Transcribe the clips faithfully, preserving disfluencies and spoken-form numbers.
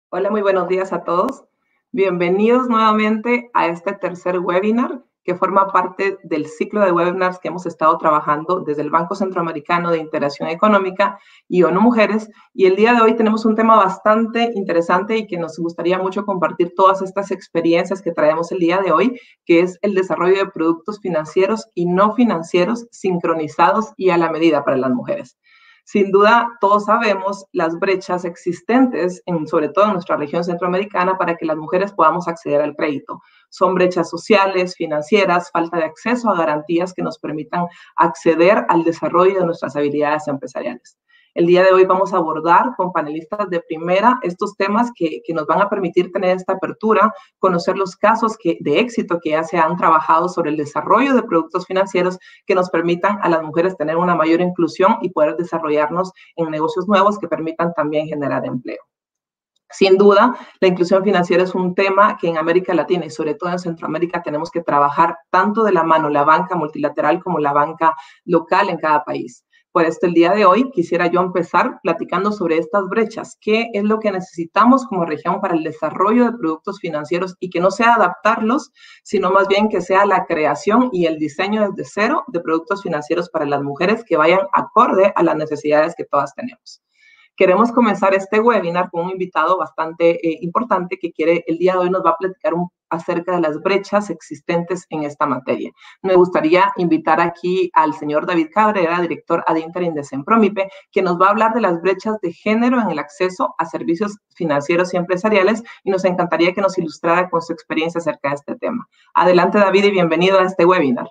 Hola, muy buenos días a todos. Bienvenidos nuevamente a este tercer webinar que forma parte del ciclo de webinars que hemos estado trabajando desde el Banco Centroamericano de Integración Económica y ONU Mujeres. Y el día de hoy tenemos un tema bastante interesante y que nos gustaría mucho compartir todas estas experiencias que traemos el día de hoy, que es el desarrollo de productos financieros y no financieros sincronizados y a la medida para las mujeres. Sin duda, todos sabemos las brechas existentes, en, sobre todo en nuestra región centroamericana, para que las mujeres podamos acceder al crédito. Son brechas sociales, financieras, falta de acceso a garantías que nos permitan acceder al desarrollo de nuestras habilidades empresariales. El día de hoy vamos a abordar con panelistas de primera estos temas que, que nos van a permitir tener esta apertura, conocer los casos que, de éxito que ya se han trabajado sobre el desarrollo de productos financieros que nos permitan a las mujeres tener una mayor inclusión y poder desarrollarnos en negocios nuevos que permitan también generar empleo. Sin duda, la inclusión financiera es un tema que en América Latina y sobre todo en Centroamérica tenemos que trabajar tanto de la mano la banca multilateral como la banca local en cada país. Por esto, el día de hoy quisiera yo empezar platicando sobre estas brechas. ¿Qué es lo que necesitamos como región para el desarrollo de productos financieros y que no sea adaptarlos, sino más bien que sea la creación y el diseño desde cero de productos financieros para las mujeres que vayan acorde a las necesidades que todas tenemos? Queremos comenzar este webinar con un invitado bastante eh, importante que quiere, el día de hoy nos va a platicar un, acerca de las brechas existentes en esta materia. Me gustaría invitar aquí al señor David Cabrera, director ad interim de Sempromipe, que nos va a hablar de las brechas de género en el acceso a servicios financieros y empresariales, y nos encantaría que nos ilustrara con su experiencia acerca de este tema. Adelante, David, y bienvenido a este webinar.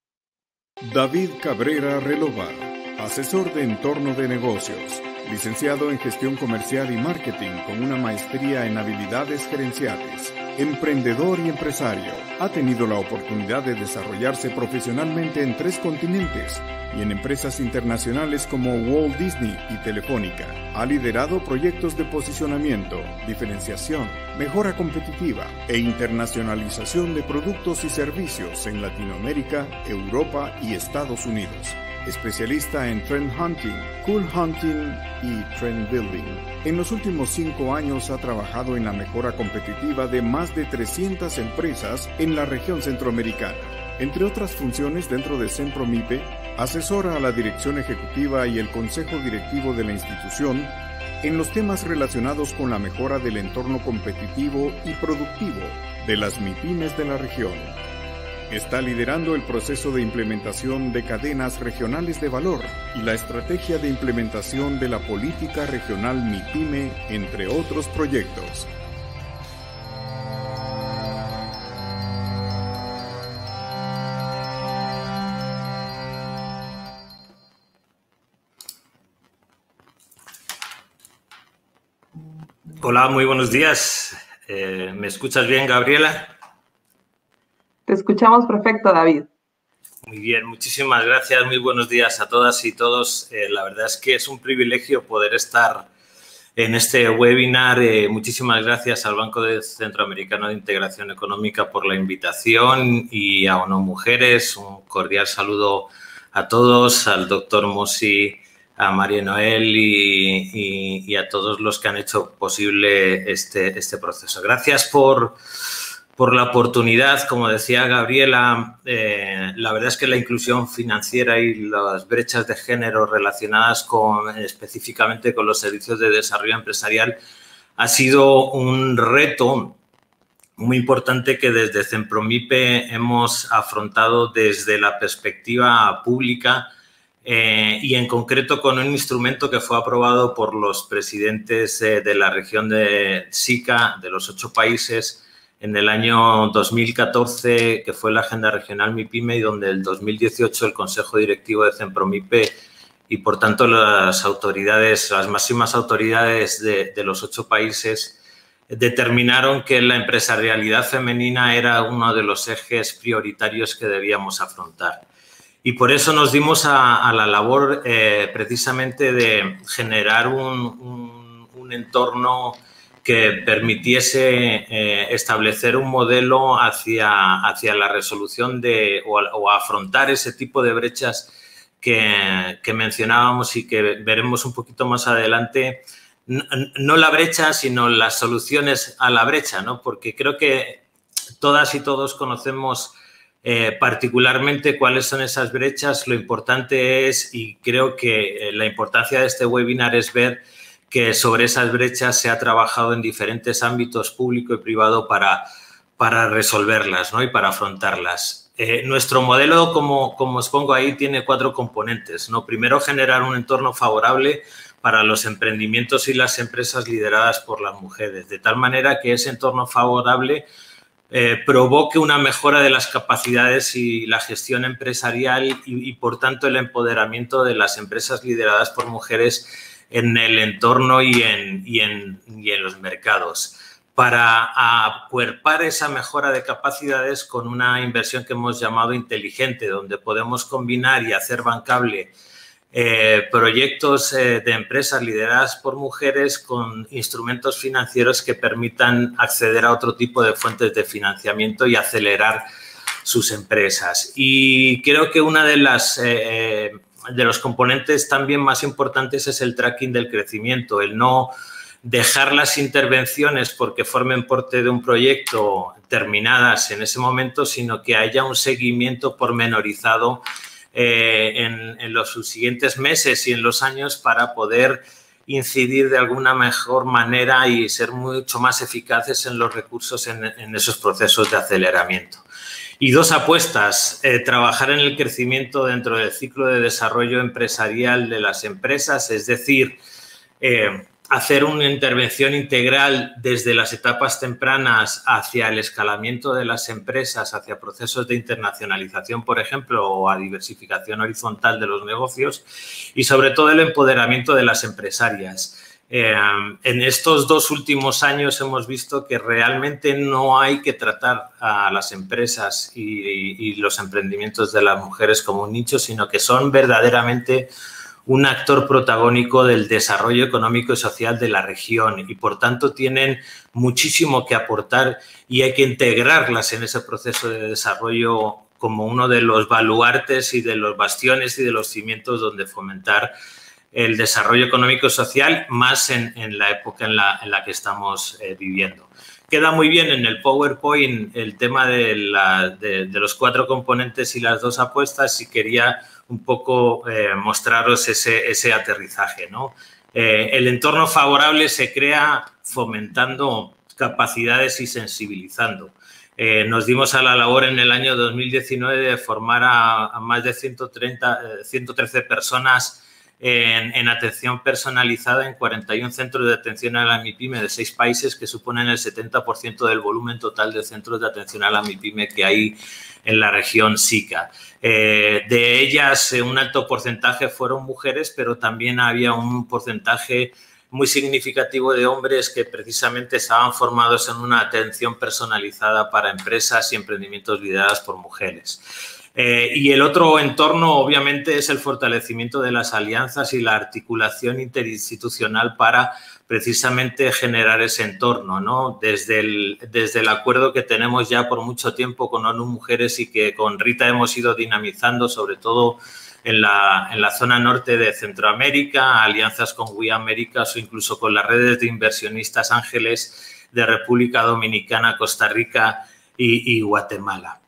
David Cabrera Relova, asesor de entorno de negocios, licenciado en Gestión Comercial y Marketing con una maestría en habilidades gerenciales, emprendedor y empresario. Ha tenido la oportunidad de desarrollarse profesionalmente en tres continentes y en empresas internacionales como Walt Disney y Telefónica. Ha liderado proyectos de posicionamiento, diferenciación, mejora competitiva e internacionalización de productos y servicios en Latinoamérica, Europa y Estados Unidos. Especialista en Trend Hunting, Cool Hunting y Trend Building. En los últimos cinco años ha trabajado en la mejora competitiva de más de trescientas empresas en la región centroamericana. Entre otras funciones dentro de Sempromipe, asesora a la dirección ejecutiva y el consejo directivo de la institución en los temas relacionados con la mejora del entorno competitivo y productivo de las MIPYMES de la región. Está liderando el proceso de implementación de cadenas regionales de valor y la estrategia de implementación de la política regional MIPYME, entre otros proyectos. Hola, muy buenos días. Eh, ¿Me escuchas bien, Gabriela? Te escuchamos perfecto, David. Muy bien, muchísimas gracias. Muy buenos días a todas y todos. Eh, la verdad es que es un privilegio poder estar en este webinar. Eh, muchísimas gracias al Banco Centroamericano de Integración Económica por la invitación y a ONU Mujeres. Un cordial saludo a todos, al doctor Mosi, a María Noel y, y, y a todos los que han hecho posible este, este proceso. Gracias por... Por la oportunidad. Como decía Gabriela, eh, la verdad es que la inclusión financiera y las brechas de género relacionadas con, específicamente con los servicios de desarrollo empresarial ha sido un reto muy importante que desde Sempromipe hemos afrontado desde la perspectiva pública eh, y en concreto con un instrumento que fue aprobado por los presidentes eh, de la región de SICA, de los ocho países, en el año dos mil catorce, que fue la Agenda Regional MIPYME, y donde el dos mil dieciocho el Consejo Directivo de Sempromipe y, por tanto, las autoridades, las máximas autoridades de, de los ocho países determinaron que la empresarialidad femenina era uno de los ejes prioritarios que debíamos afrontar. Y por eso nos dimos a, a la labor eh, precisamente de generar un, un, un entorno que permitiese eh, establecer un modelo hacia, hacia la resolución de o, o afrontar ese tipo de brechas que, que mencionábamos y que veremos un poquito más adelante no, no la brecha, sino las soluciones a la brecha, ¿no? Porque creo que todas y todos conocemos eh, particularmente cuáles son esas brechas. Lo importante es, y creo que eh, la importancia de este webinar es ver que sobre esas brechas se ha trabajado en diferentes ámbitos público y privado para, para resolverlas, ¿no? Y para afrontarlas. Eh, nuestro modelo, como, como os pongo ahí, tiene cuatro componentes, ¿no? Primero, generar un entorno favorable para los emprendimientos y las empresas lideradas por las mujeres, de tal manera que ese entorno favorable eh, provoque una mejora de las capacidades y la gestión empresarial y, y, por tanto, el empoderamiento de las empresas lideradas por mujeres en el entorno y en, y en, y en los mercados, para acuerpar esa mejora de capacidades con una inversión que hemos llamado inteligente, donde podemos combinar y hacer bancable eh, proyectos eh, de empresas lideradas por mujeres con instrumentos financieros que permitan acceder a otro tipo de fuentes de financiamiento y acelerar sus empresas. Y creo que una de las... Eh, de los componentes también más importantes es el tracking del crecimiento, el no dejar las intervenciones porque formen parte de un proyecto terminadas en ese momento, sino que haya un seguimiento pormenorizado eh, en, en los siguientes meses y en los años para poder incidir de alguna mejor manera y ser mucho más eficaces en los recursos en, en esos procesos de aceleramiento. Y dos apuestas, eh, trabajar en el crecimiento dentro del ciclo de desarrollo empresarial de las empresas, es decir, eh, hacer una intervención integral desde las etapas tempranas hacia el escalamiento de las empresas, hacia procesos de internacionalización, por ejemplo, o a diversificación horizontal de los negocios y, sobre todo, el empoderamiento de las empresarias. Eh, en estos dos últimos años hemos visto que realmente no hay que tratar a las empresas y, y, y los emprendimientos de las mujeres como un nicho, sino que son verdaderamente un actor protagónico del desarrollo económico y social de la región y, por tanto, tienen muchísimo que aportar y hay que integrarlas en ese proceso de desarrollo como uno de los baluartes y de los bastiones y de los cimientos donde fomentar el desarrollo económico y social, más en, en la época en la, en la que estamos eh, viviendo. Queda muy bien en el PowerPoint el tema de, la, de, de los cuatro componentes y las dos apuestas, y quería un poco eh, mostraros ese, ese aterrizaje, ¿no? Eh, el entorno favorable se crea fomentando capacidades y sensibilizando. Eh, nos dimos a la labor en el año dos mil diecinueve de formar a, a más de ciento treinta, ciento trece personas En, en atención personalizada en cuarenta y un centros de atención a la MIPYME de seis países, que suponen el setenta por ciento del volumen total de centros de atención a la MIPYME que hay en la región SICA. Eh, de ellas, eh, un alto porcentaje fueron mujeres, pero también había un porcentaje muy significativo de hombres que precisamente estaban formados en una atención personalizada para empresas y emprendimientos liderados por mujeres. Eh, y el otro entorno, obviamente, es el fortalecimiento de las alianzas y la articulación interinstitucional para precisamente generar ese entorno, ¿no? Desde el, desde el acuerdo que tenemos ya por mucho tiempo con ONU Mujeres y que con Rita hemos ido dinamizando, sobre todo en la, en la zona norte de Centroamérica, alianzas con We Americas o incluso con las redes de inversionistas ángeles de República Dominicana, Costa Rica y, y Guatemala.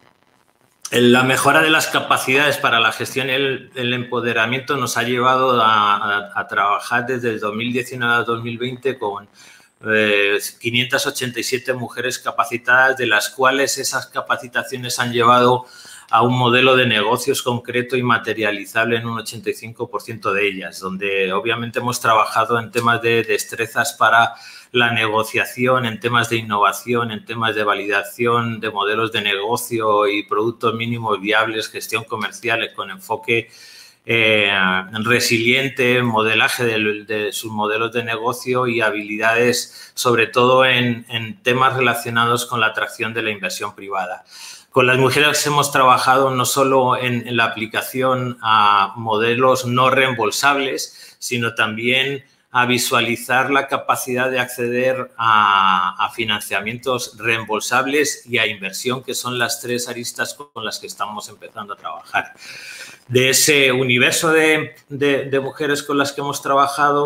La mejora de las capacidades para la gestión y el, el empoderamiento nos ha llevado a, a, a trabajar desde el dos mil diecinueve a dos mil veinte con eh, quinientas ochenta y siete mujeres capacitadas, de las cuales esas capacitaciones han llevado a un modelo de negocios concreto y materializable en un ochenta y cinco por ciento de ellas, donde obviamente hemos trabajado en temas de destrezas para la negociación, en temas de innovación, en temas de validación de modelos de negocio y productos mínimos viables, gestión comercial con enfoque eh, resiliente, modelaje de, de sus modelos de negocio y habilidades, sobre todo en, en temas relacionados con la atracción de la inversión privada. Con las mujeres hemos trabajado no solo en, en la aplicación a modelos no reembolsables, sino también a visualizar la capacidad de acceder a, a financiamientos reembolsables y a inversión, que son las tres aristas con las que estamos empezando a trabajar. De ese universo de, de, de mujeres con las que hemos trabajado,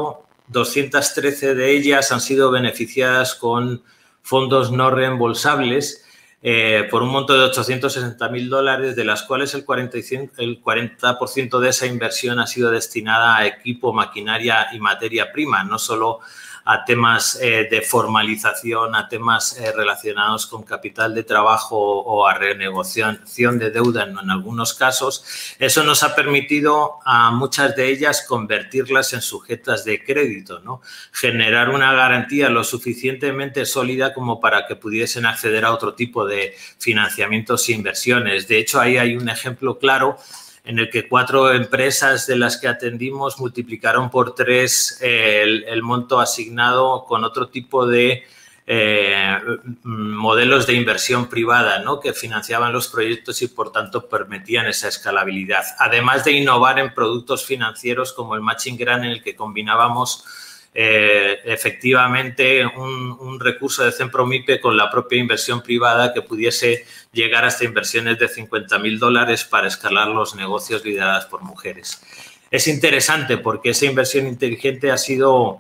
doscientas trece de ellas han sido beneficiadas con fondos no reembolsables eh, por un monto de ochocientos sesenta mil dólares, de las cuales el cuarenta y cinco, el cuarenta por ciento de esa inversión ha sido destinada a equipo, maquinaria y materia prima, no solo a temas eh, de formalización, a temas eh, relacionados con capital de trabajo o a renegociación de deuda en, en algunos casos. Eso nos ha permitido a muchas de ellas convertirlas en sujetas de crédito, ¿no? Generar una garantía lo suficientemente sólida como para que pudiesen acceder a otro tipo de financiamientos e inversiones. De hecho, ahí hay un ejemplo claro en el que cuatro empresas de las que atendimos multiplicaron por tres eh, el, el monto asignado con otro tipo de eh, modelos de inversión privada, ¿no?, que financiaban los proyectos y, por tanto, permitían esa escalabilidad. Además de innovar en productos financieros como el Matching Grant, en el que combinábamos Eh, efectivamente un, un recurso de Cenpromipe con la propia inversión privada que pudiese llegar hasta inversiones de cincuenta mil dólares para escalar los negocios liderados por mujeres. Es interesante porque esa inversión inteligente ha sido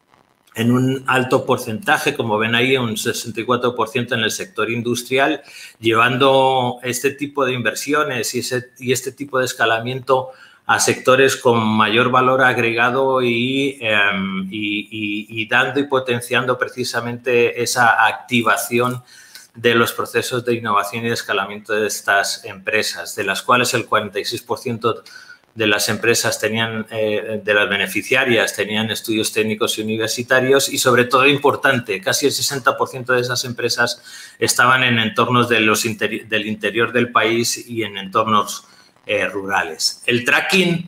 en un alto porcentaje, como ven ahí, un sesenta y cuatro por ciento en el sector industrial, llevando este tipo de inversiones y, ese, y este tipo de escalamiento a sectores con mayor valor agregado y, eh, y, y, y dando y potenciando precisamente esa activación de los procesos de innovación y de escalamiento de estas empresas, de las cuales el cuarenta y seis por ciento de las empresas tenían, eh, de las beneficiarias, tenían estudios técnicos y universitarios y, sobre todo, importante, casi el sesenta por ciento de esas empresas estaban en entornos de los interi- del interior del país y en entornos Eh, rurales. El tracking,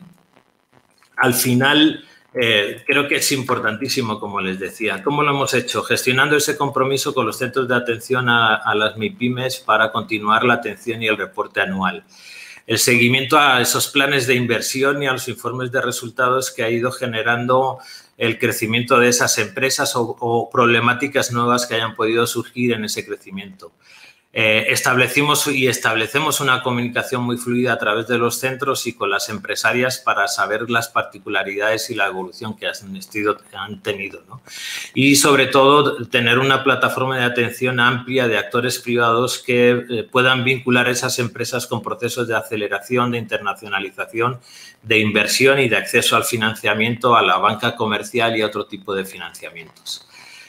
al final, eh, creo que es importantísimo, como les decía. ¿Cómo lo hemos hecho? Gestionando ese compromiso con los centros de atención a, a las MIPYMES para continuar la atención y el reporte anual. El seguimiento a esos planes de inversión y a los informes de resultados que ha ido generando el crecimiento de esas empresas o, o problemáticas nuevas que hayan podido surgir en ese crecimiento. Eh, establecimos y establecemos una comunicación muy fluida a través de los centros y con las empresarias para saber las particularidades y la evolución que han, estido, han tenido, ¿no? Y, sobre todo, tener una plataforma de atención amplia de actores privados que eh, puedan vincular esas empresas con procesos de aceleración, de internacionalización, de inversión y de acceso al financiamiento, a la banca comercial y a otro tipo de financiamientos.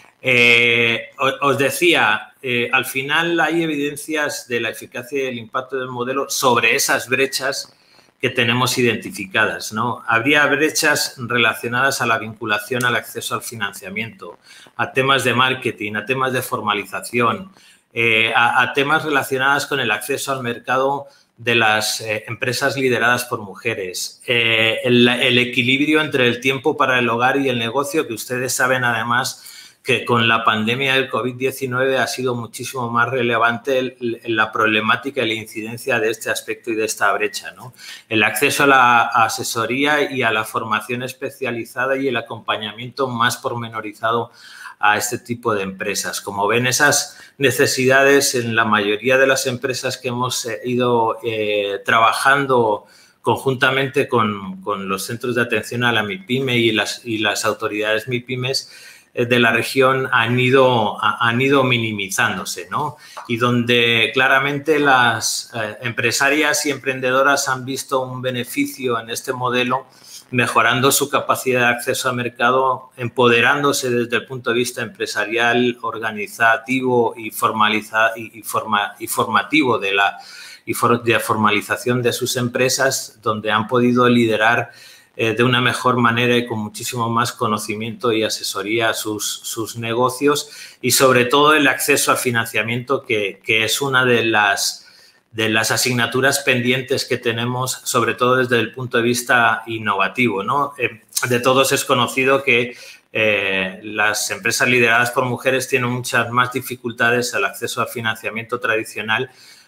Eh, os decía, eh, al final hay evidencias de la eficacia y el impacto del modelo sobre esas brechas que tenemos identificadas, ¿no? Habría brechas relacionadas a la vinculación al acceso al financiamiento, a temas de marketing, a temas de formalización, eh, a, a temas relacionados con el acceso al mercado de las eh, empresas lideradas por mujeres, eh, el, el equilibrio entre el tiempo para el hogar y el negocio, que ustedes saben, además, que con la pandemia del COVID diecinueve ha sido muchísimo más relevante el, el, la problemática y la incidencia de este aspecto y de esta brecha, ¿no? El acceso a la asesoría y a la formación especializada y el acompañamiento más pormenorizado a este tipo de empresas. Como ven, esas necesidades en la mayoría de las empresas que hemos ido eh, trabajando conjuntamente con, con los centros de atención a la MIPYME y las, y las autoridades MIPYMES de la región han ido, han ido minimizándose, ¿no? Y donde claramente las eh, empresarias y emprendedoras han visto un beneficio en este modelo, mejorando su capacidad de acceso al mercado, empoderándose desde el punto de vista empresarial, organizativo y, formaliza, y, y, forma, y formativo de la y for, de formalización de sus empresas, donde han podido liderar Eh, de una mejor manera y con muchísimo más conocimiento y asesoría a sus, sus negocios y, sobre todo, el acceso al financiamiento, que, que es una de las, de las asignaturas pendientes que tenemos, sobre todo desde el punto de vista innovativo, ¿no? Eh, de todos es conocido que eh, las empresas lideradas por mujeres tienen muchas más dificultades al acceso al financiamiento tradicional,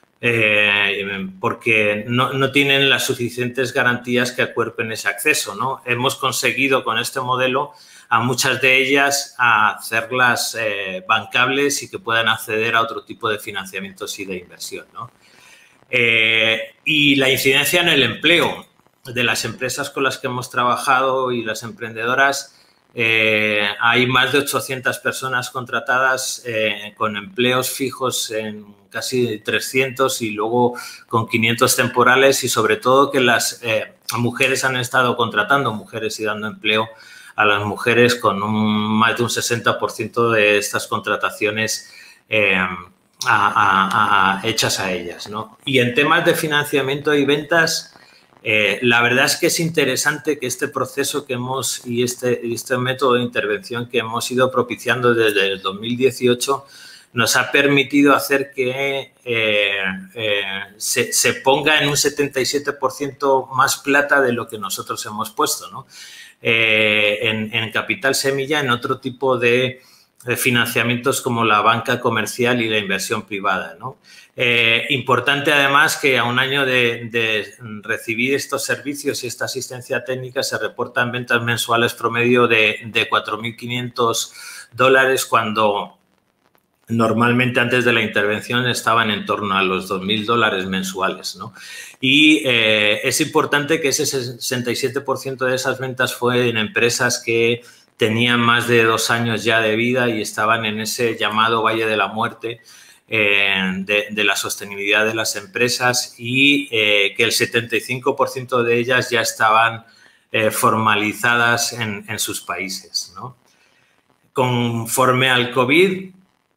Eh, porque no, no tienen las suficientes garantías que acuerpen ese acceso, ¿no? Hemos conseguido con este modelo a muchas de ellas a hacerlas eh, bancables y que puedan acceder a otro tipo de financiamientos y de inversión, ¿no? Eh, y la incidencia en el empleo de las empresas con las que hemos trabajado y las emprendedoras Eh, hay más de ochocientas personas contratadas eh, con empleos fijos en casi trescientos y luego con quinientos temporales, y sobre todo que las eh, mujeres han estado contratando mujeres y dando empleo a las mujeres con un, más de un sesenta por ciento de estas contrataciones eh, a, a, a, hechas a ellas, ¿no? Y en temas de financiamiento y ventas, Eh, la verdad es que es interesante que este proceso que hemos y este, este método de intervención que hemos ido propiciando desde el dos mil dieciocho nos ha permitido hacer que eh, eh, se, se ponga en un setenta y siete por ciento más plata de lo que nosotros hemos puesto, ¿no? Eh, en, en capital semilla, en otro tipo de, de financiamientos como la banca comercial y la inversión privada, ¿no? Eh, importante además que a un año de, de recibir estos servicios y esta asistencia técnica se reportan ventas mensuales promedio de, de cuatro mil quinientos dólares cuando normalmente antes de la intervención estaban en torno a los dos mil dólares mensuales, ¿no? Y eh, es importante que ese sesenta y siete por ciento de esas ventas fue en empresas que tenían más de dos años ya de vida y estaban en ese llamado Valle de la Muerte, Eh, de, de la sostenibilidad de las empresas, y eh, que el setenta y cinco por ciento de ellas ya estaban eh, formalizadas en, en sus países, ¿no? Conforme al COVID,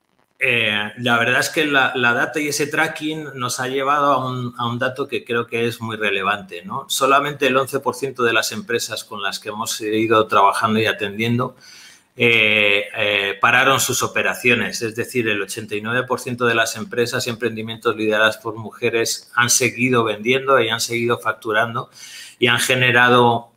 eh, la verdad es que la, la data y ese tracking nos ha llevado a un, a un dato que creo que es muy relevante, ¿no? Solamente el once por ciento de las empresas con las que hemos ido trabajando y atendiendo Eh, eh, pararon sus operaciones, es decir, el ochenta y nueve por ciento de las empresas y emprendimientos lideradas por mujeres han seguido vendiendo y han seguido facturando y han generado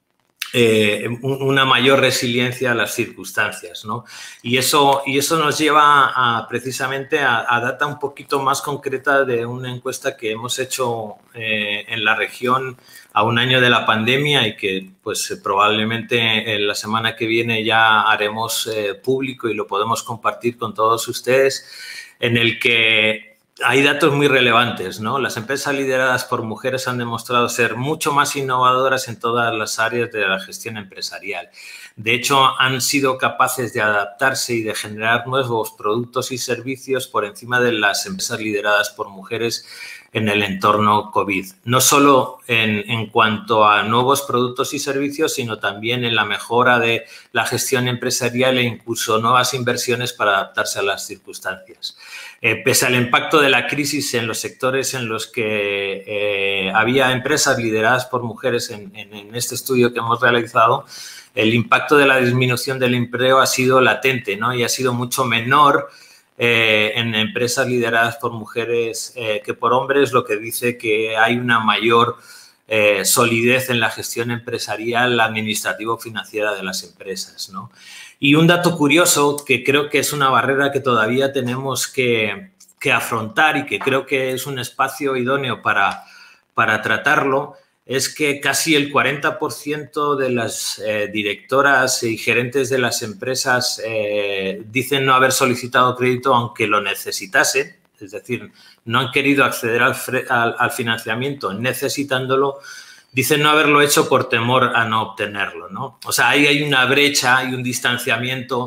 eh, una mayor resiliencia a las circunstancias, ¿no? Y eso, y eso nos lleva a, precisamente a, a data un poquito más concreta de una encuesta que hemos hecho eh, en la región a un año de la pandemia y que pues probablemente en la semana que viene ya haremos eh, público y lo podemos compartir con todos ustedes, en el que hay datos muy relevantes, ¿no? Las empresas lideradas por mujeres han demostrado ser mucho más innovadoras en todas las áreas de la gestión empresarial. De hecho, han sido capaces de adaptarse y de generar nuevos productos y servicios por encima de las empresas lideradas por mujeres en el entorno COVID. No solo en, en cuanto a nuevos productos y servicios, sino también en la mejora de la gestión empresarial e incluso nuevas inversiones para adaptarse a las circunstancias. Eh, pese al impacto de la crisis en los sectores en los que eh, había empresas lideradas por mujeres en, en, en este estudio que hemos realizado, el impacto de la disminución del empleo ha sido latente, ¿no? Y ha sido mucho menor eh, en empresas lideradas por mujeres eh, que por hombres, lo que dice que hay una mayor eh, solidez en la gestión empresarial, administrativo-financiera de las empresas, ¿no? Y un dato curioso que creo que es una barrera que todavía tenemos que, que afrontar y que creo que es un espacio idóneo para, para tratarlo, es que casi el cuarenta por ciento de las eh, directoras y gerentes de las empresas eh, dicen no haber solicitado crédito aunque lo necesitasen, es decir, no han querido acceder al, al, al financiamiento necesitándolo, dicen no haberlo hecho por temor a no obtenerlo, ¿no? O sea, ahí hay una brecha y un distanciamiento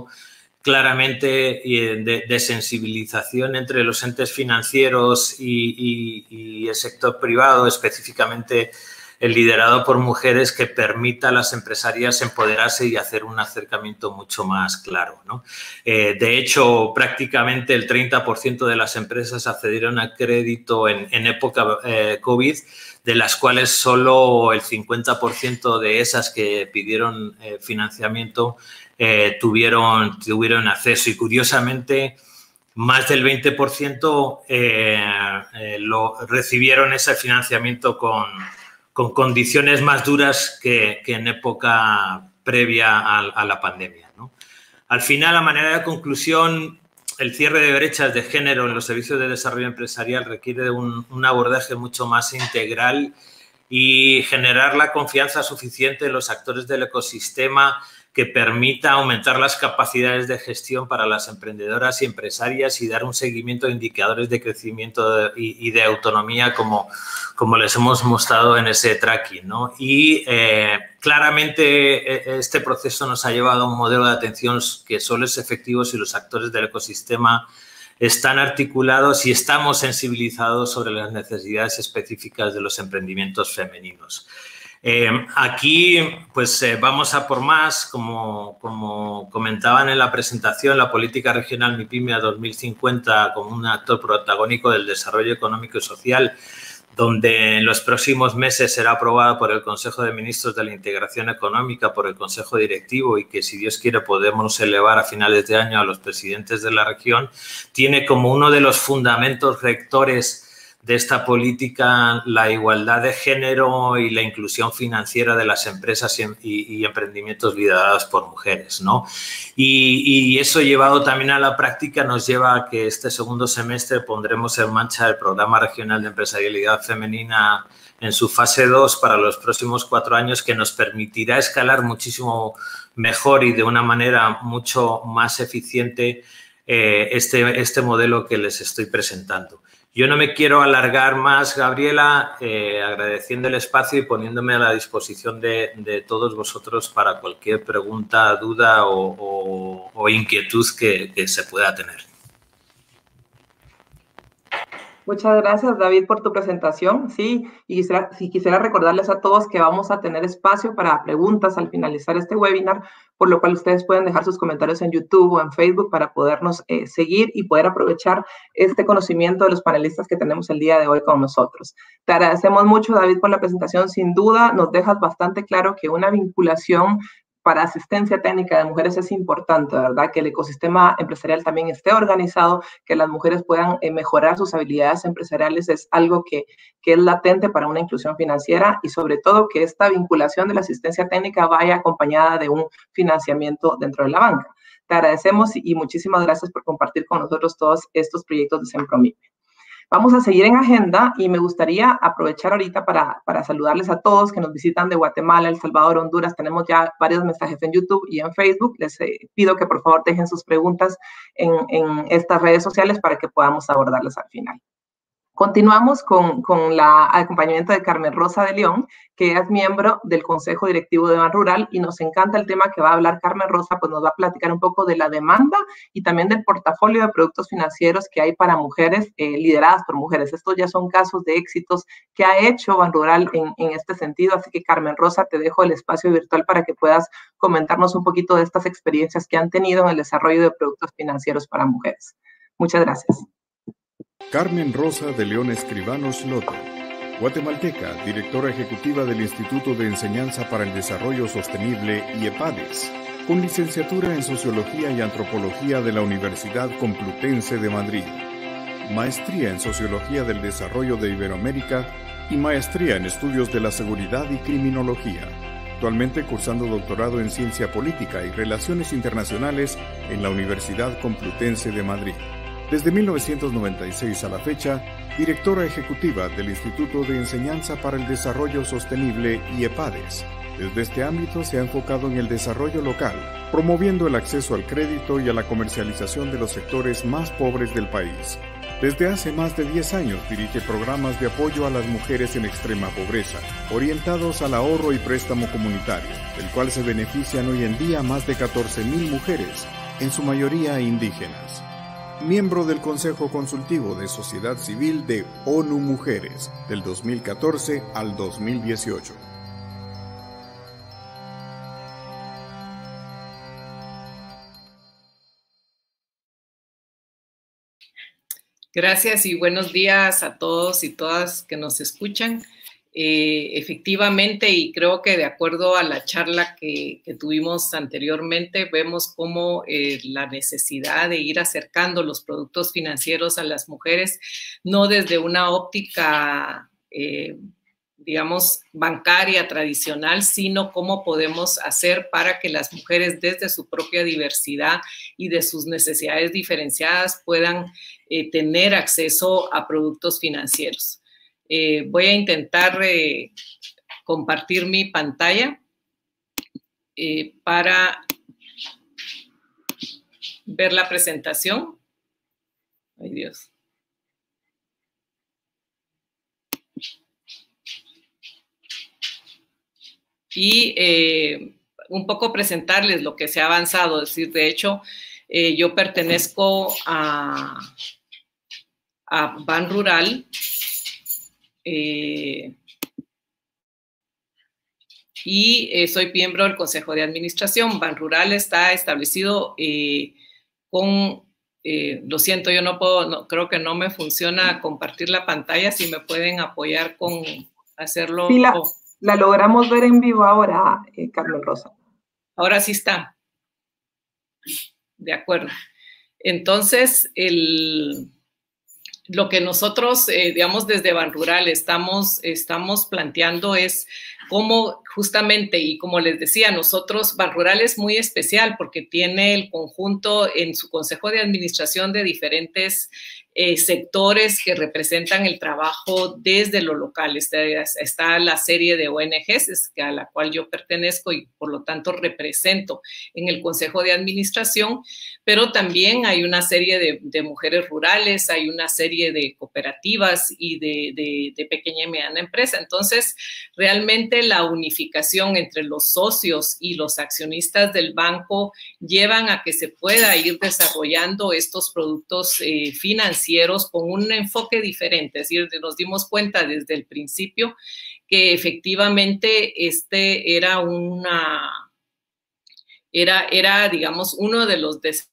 claramente de, de sensibilización entre los entes financieros y, y, y el sector privado, específicamente el liderado por mujeres, que permita a las empresarias empoderarse y hacer un acercamiento mucho más claro, ¿no? Eh, de hecho, prácticamente el treinta por ciento de las empresas accedieron a crédito en, en época eh, COVID, de las cuales solo el cincuenta por ciento de esas que pidieron eh, financiamiento eh, tuvieron, tuvieron acceso. Y curiosamente, más del veinte por ciento eh, eh, lo, recibieron ese financiamiento con con condiciones más duras que, que en época previa a, a la pandemia, ¿no? Al final, a manera de conclusión, el cierre de brechas de género en los servicios de desarrollo empresarial requiere de un, un abordaje mucho más integral y generar la confianza suficiente en los actores del ecosistema que permita aumentar las capacidades de gestión para las emprendedoras y empresarias y dar un seguimiento de indicadores de crecimiento y, y de autonomía como, como les hemos mostrado en ese tracking, ¿no? Y eh, claramente este proceso nos ha llevado a un modelo de atención que solo es efectivo si los actores del ecosistema están articulados y estamos sensibilizados sobre las necesidades específicas de los emprendimientos femeninos. Eh, aquí, pues, eh, vamos a por más, como, como comentaban en la presentación, la política regional MIPYME a dos mil cincuenta como un actor protagónico del desarrollo económico y social, donde en los próximos meses será aprobada por el Consejo de Ministros de la Integración Económica, por el Consejo Directivo y que, si Dios quiere, podemos elevar a finales de año a los presidentes de la región, tiene como uno de los fundamentos rectores de esta política la igualdad de género y la inclusión financiera de las empresas y, y, y emprendimientos liderados por mujeres, ¿no? Y, y eso, llevado también a la práctica, nos lleva a que este segundo semestre pondremos en marcha el Programa Regional de Empresarialidad Femenina en su fase dos para los próximos cuatro años, que nos permitirá escalar muchísimo mejor y de una manera mucho más eficiente eh, este, este modelo que les estoy presentando. Yo no me quiero alargar más, Gabriela, eh, agradeciendo el espacio y poniéndome a la disposición de, de todos vosotros para cualquier pregunta, duda o, o, o inquietud que, que se pueda tener. Muchas gracias, David, por tu presentación. Sí, y quisiera, sí, quisiera recordarles a todos que vamos a tener espacio para preguntas al finalizar este webinar, por lo cual ustedes pueden dejar sus comentarios en YouTube o en Facebook para podernos eh, seguir y poder aprovechar este conocimiento de los panelistas que tenemos el día de hoy con nosotros. Te agradecemos mucho, David, por la presentación. Sin duda, nos dejas bastante claro que una vinculación para asistencia técnica de mujeres es importante, ¿verdad? Que el ecosistema empresarial también esté organizado, que las mujeres puedan eh, mejorar sus habilidades empresariales es algo que, que es latente para una inclusión financiera y sobre todo que esta vinculación de la asistencia técnica vaya acompañada de un financiamiento dentro de la banca. Te agradecemos y muchísimas gracias por compartir con nosotros todos estos proyectos de SEMPROMIPE. Vamos a seguir en agenda y me gustaría aprovechar ahorita para, para saludarles a todos que nos visitan de Guatemala, El Salvador, Honduras. Tenemos ya varios mensajes en YouTube y en Facebook. Les eh, pido que por favor dejen sus preguntas en, en estas redes sociales para que podamos abordarlas al final. Continuamos con, con el acompañamiento de Carmen Rosa de León, que es miembro del Consejo Directivo de Banrural, y nos encanta el tema que va a hablar Carmen Rosa, pues nos va a platicar un poco de la demanda y también del portafolio de productos financieros que hay para mujeres, eh, lideradas por mujeres. Estos ya son casos de éxitos que ha hecho Banrural en, en este sentido, así que Carmen Rosa, te dejo el espacio virtual para que puedas comentarnos un poquito de estas experiencias que han tenido en el desarrollo de productos financieros para mujeres. Muchas gracias. Carmen Rosa de León Escribano Slota, guatemalteca, directora ejecutiva del Instituto de Enseñanza para el Desarrollo Sostenible I E P A D E S, con licenciatura en Sociología y Antropología de la Universidad Complutense de Madrid, maestría en Sociología del Desarrollo de Iberoamérica y maestría en Estudios de la Seguridad y Criminología, actualmente cursando doctorado en Ciencia Política y Relaciones Internacionales en la Universidad Complutense de Madrid. Desde mil novecientos noventa y seis a la fecha, directora ejecutiva del Instituto de Enseñanza para el Desarrollo Sostenible I E P A D E S. Desde este ámbito se ha enfocado en el desarrollo local, promoviendo el acceso al crédito y a la comercialización de los sectores más pobres del país. Desde hace más de diez años dirige programas de apoyo a las mujeres en extrema pobreza, orientados al ahorro y préstamo comunitario, del cual se benefician hoy en día más de catorce mil mujeres, en su mayoría indígenas. Miembro del Consejo Consultivo de Sociedad Civil de ONU Mujeres, del dos mil catorce al dos mil dieciocho. Gracias y buenos días a todos y todas que nos escuchan. Eh, efectivamente, y creo que de acuerdo a la charla que, que tuvimos anteriormente, vemos cómo eh, la necesidad de ir acercando los productos financieros a las mujeres, no desde una óptica, eh, digamos, bancaria tradicional, sino cómo podemos hacer para que las mujeres desde su propia diversidad y de sus necesidades diferenciadas puedan eh, tener acceso a productos financieros. Eh, voy a intentar eh, compartir mi pantalla. eh, para ver la presentación. Ay, Dios. Y eh, un poco presentarles lo que se ha avanzado. Es decir, de hecho, eh, yo pertenezco a, a Ban Rural. Eh, y eh, soy miembro del Consejo de Administración. Ban Rural está establecido eh, con, eh, lo siento, yo no puedo, no, creo que no me funciona compartir la pantalla, si me pueden apoyar con hacerlo. Sí, la, oh. la logramos ver en vivo ahora, eh, Carmen Rosa. Ahora sí está. De acuerdo. Entonces, el... lo que nosotros, eh, digamos, desde Ban Rural estamos, estamos planteando es cómo justamente, y como les decía, nosotros, Ban Rural es muy especial porque tiene el conjunto en su consejo de administración de diferentes eh, sectores que representan el trabajo desde lo local. Está, está la serie de O N Ges a la cual yo pertenezco y por lo tanto represento en el consejo de administración, pero también hay una serie de, de mujeres rurales, hay una serie de cooperativas y de, de, de pequeña y mediana empresa. Entonces, realmente la unificación entre los socios y los accionistas del banco llevan a que se pueda ir desarrollando estos productos eh, financieros con un enfoque diferente. Es decir, nos dimos cuenta desde el principio que efectivamente este era una, era, era digamos, uno de los desafíos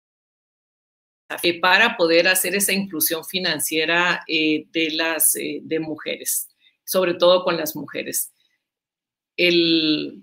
para poder hacer esa inclusión financiera eh, de las eh, de mujeres, sobre todo con las mujeres. El,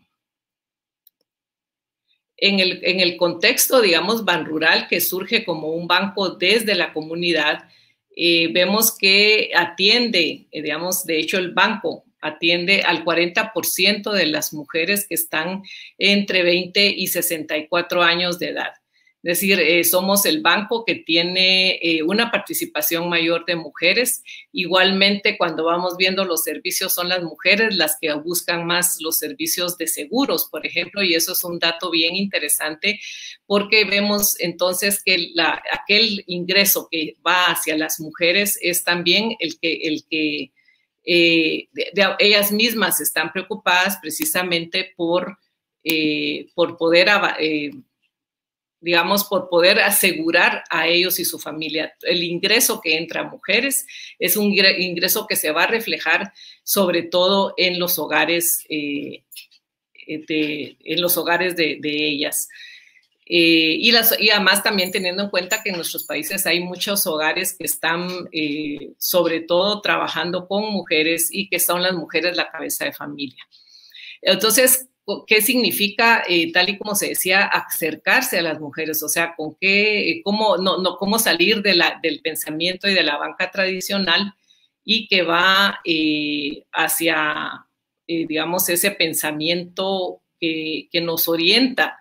en, el, en el contexto, digamos, Ban Rural, que surge como un banco desde la comunidad, eh, vemos que atiende, eh, digamos, de hecho el banco atiende al cuarenta por ciento de las mujeres que están entre veinte y sesenta y cuatro años de edad. Es decir, eh, somos el banco que tiene eh, una participación mayor de mujeres. Igualmente, cuando vamos viendo los servicios, son las mujeres las que buscan más los servicios de seguros, por ejemplo, y eso es un dato bien interesante porque vemos entonces que la, aquel ingreso que va hacia las mujeres es también el que, el que eh, de, de, ellas mismas están preocupadas precisamente por, eh, por poder eh, digamos, por poder asegurar a ellos y su familia. El ingreso que entra a mujeres es un ingreso que se va a reflejar sobre todo en los hogares, eh, de, en los hogares de, de ellas. Eh, y, las, y además también teniendo en cuenta que en nuestros países hay muchos hogares que están eh, sobre todo trabajando con mujeres y que son las mujeres la cabeza de familia. Entonces, ¿qué significa, eh, tal y como se decía, acercarse a las mujeres? O sea, ¿con qué, cómo, no, no, cómo salir de la, del pensamiento y de la banca tradicional y que va eh, hacia, eh, digamos, ese pensamiento que, que nos orienta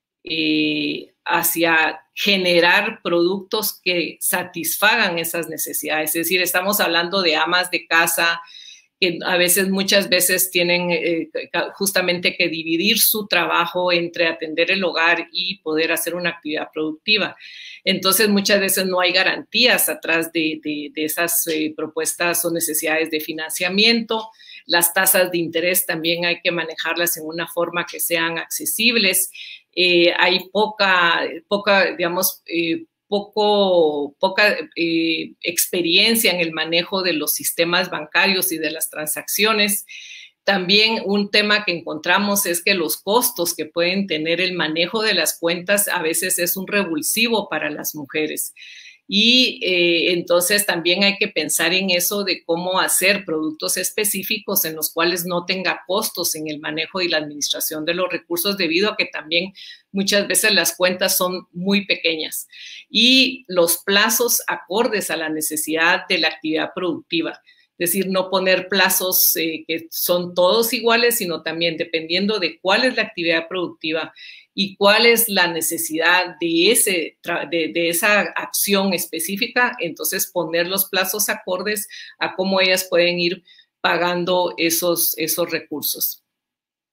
eh, hacia generar productos que satisfagan esas necesidades? Es decir, estamos hablando de amas de casa, que a veces, muchas veces tienen eh, justamente que dividir su trabajo entre atender el hogar y poder hacer una actividad productiva. Entonces, muchas veces no hay garantías atrás de, de, de esas eh, propuestas o necesidades de financiamiento. Las tasas de interés también hay que manejarlas en una forma que sean accesibles. Eh, hay poca, poca digamos, eh, Poco, poca eh, experiencia en el manejo de los sistemas bancarios y de las transacciones. También un tema que encontramos es que los costos que pueden tener el manejo de las cuentas a veces es un revulsivo para las mujeres. Y eh, entonces también hay que pensar en eso de cómo hacer productos específicos en los cuales no tenga costos en el manejo y la administración de los recursos, debido a que también muchas veces las cuentas son muy pequeñas. Y los plazos acordes a la necesidad de la actividad productiva. Es decir, no poner plazos eh, que son todos iguales, sino también dependiendo de cuál es la actividad productiva y cuál es la necesidad de, ese, de, de esa acción específica, entonces poner los plazos acordes a cómo ellas pueden ir pagando esos, esos recursos.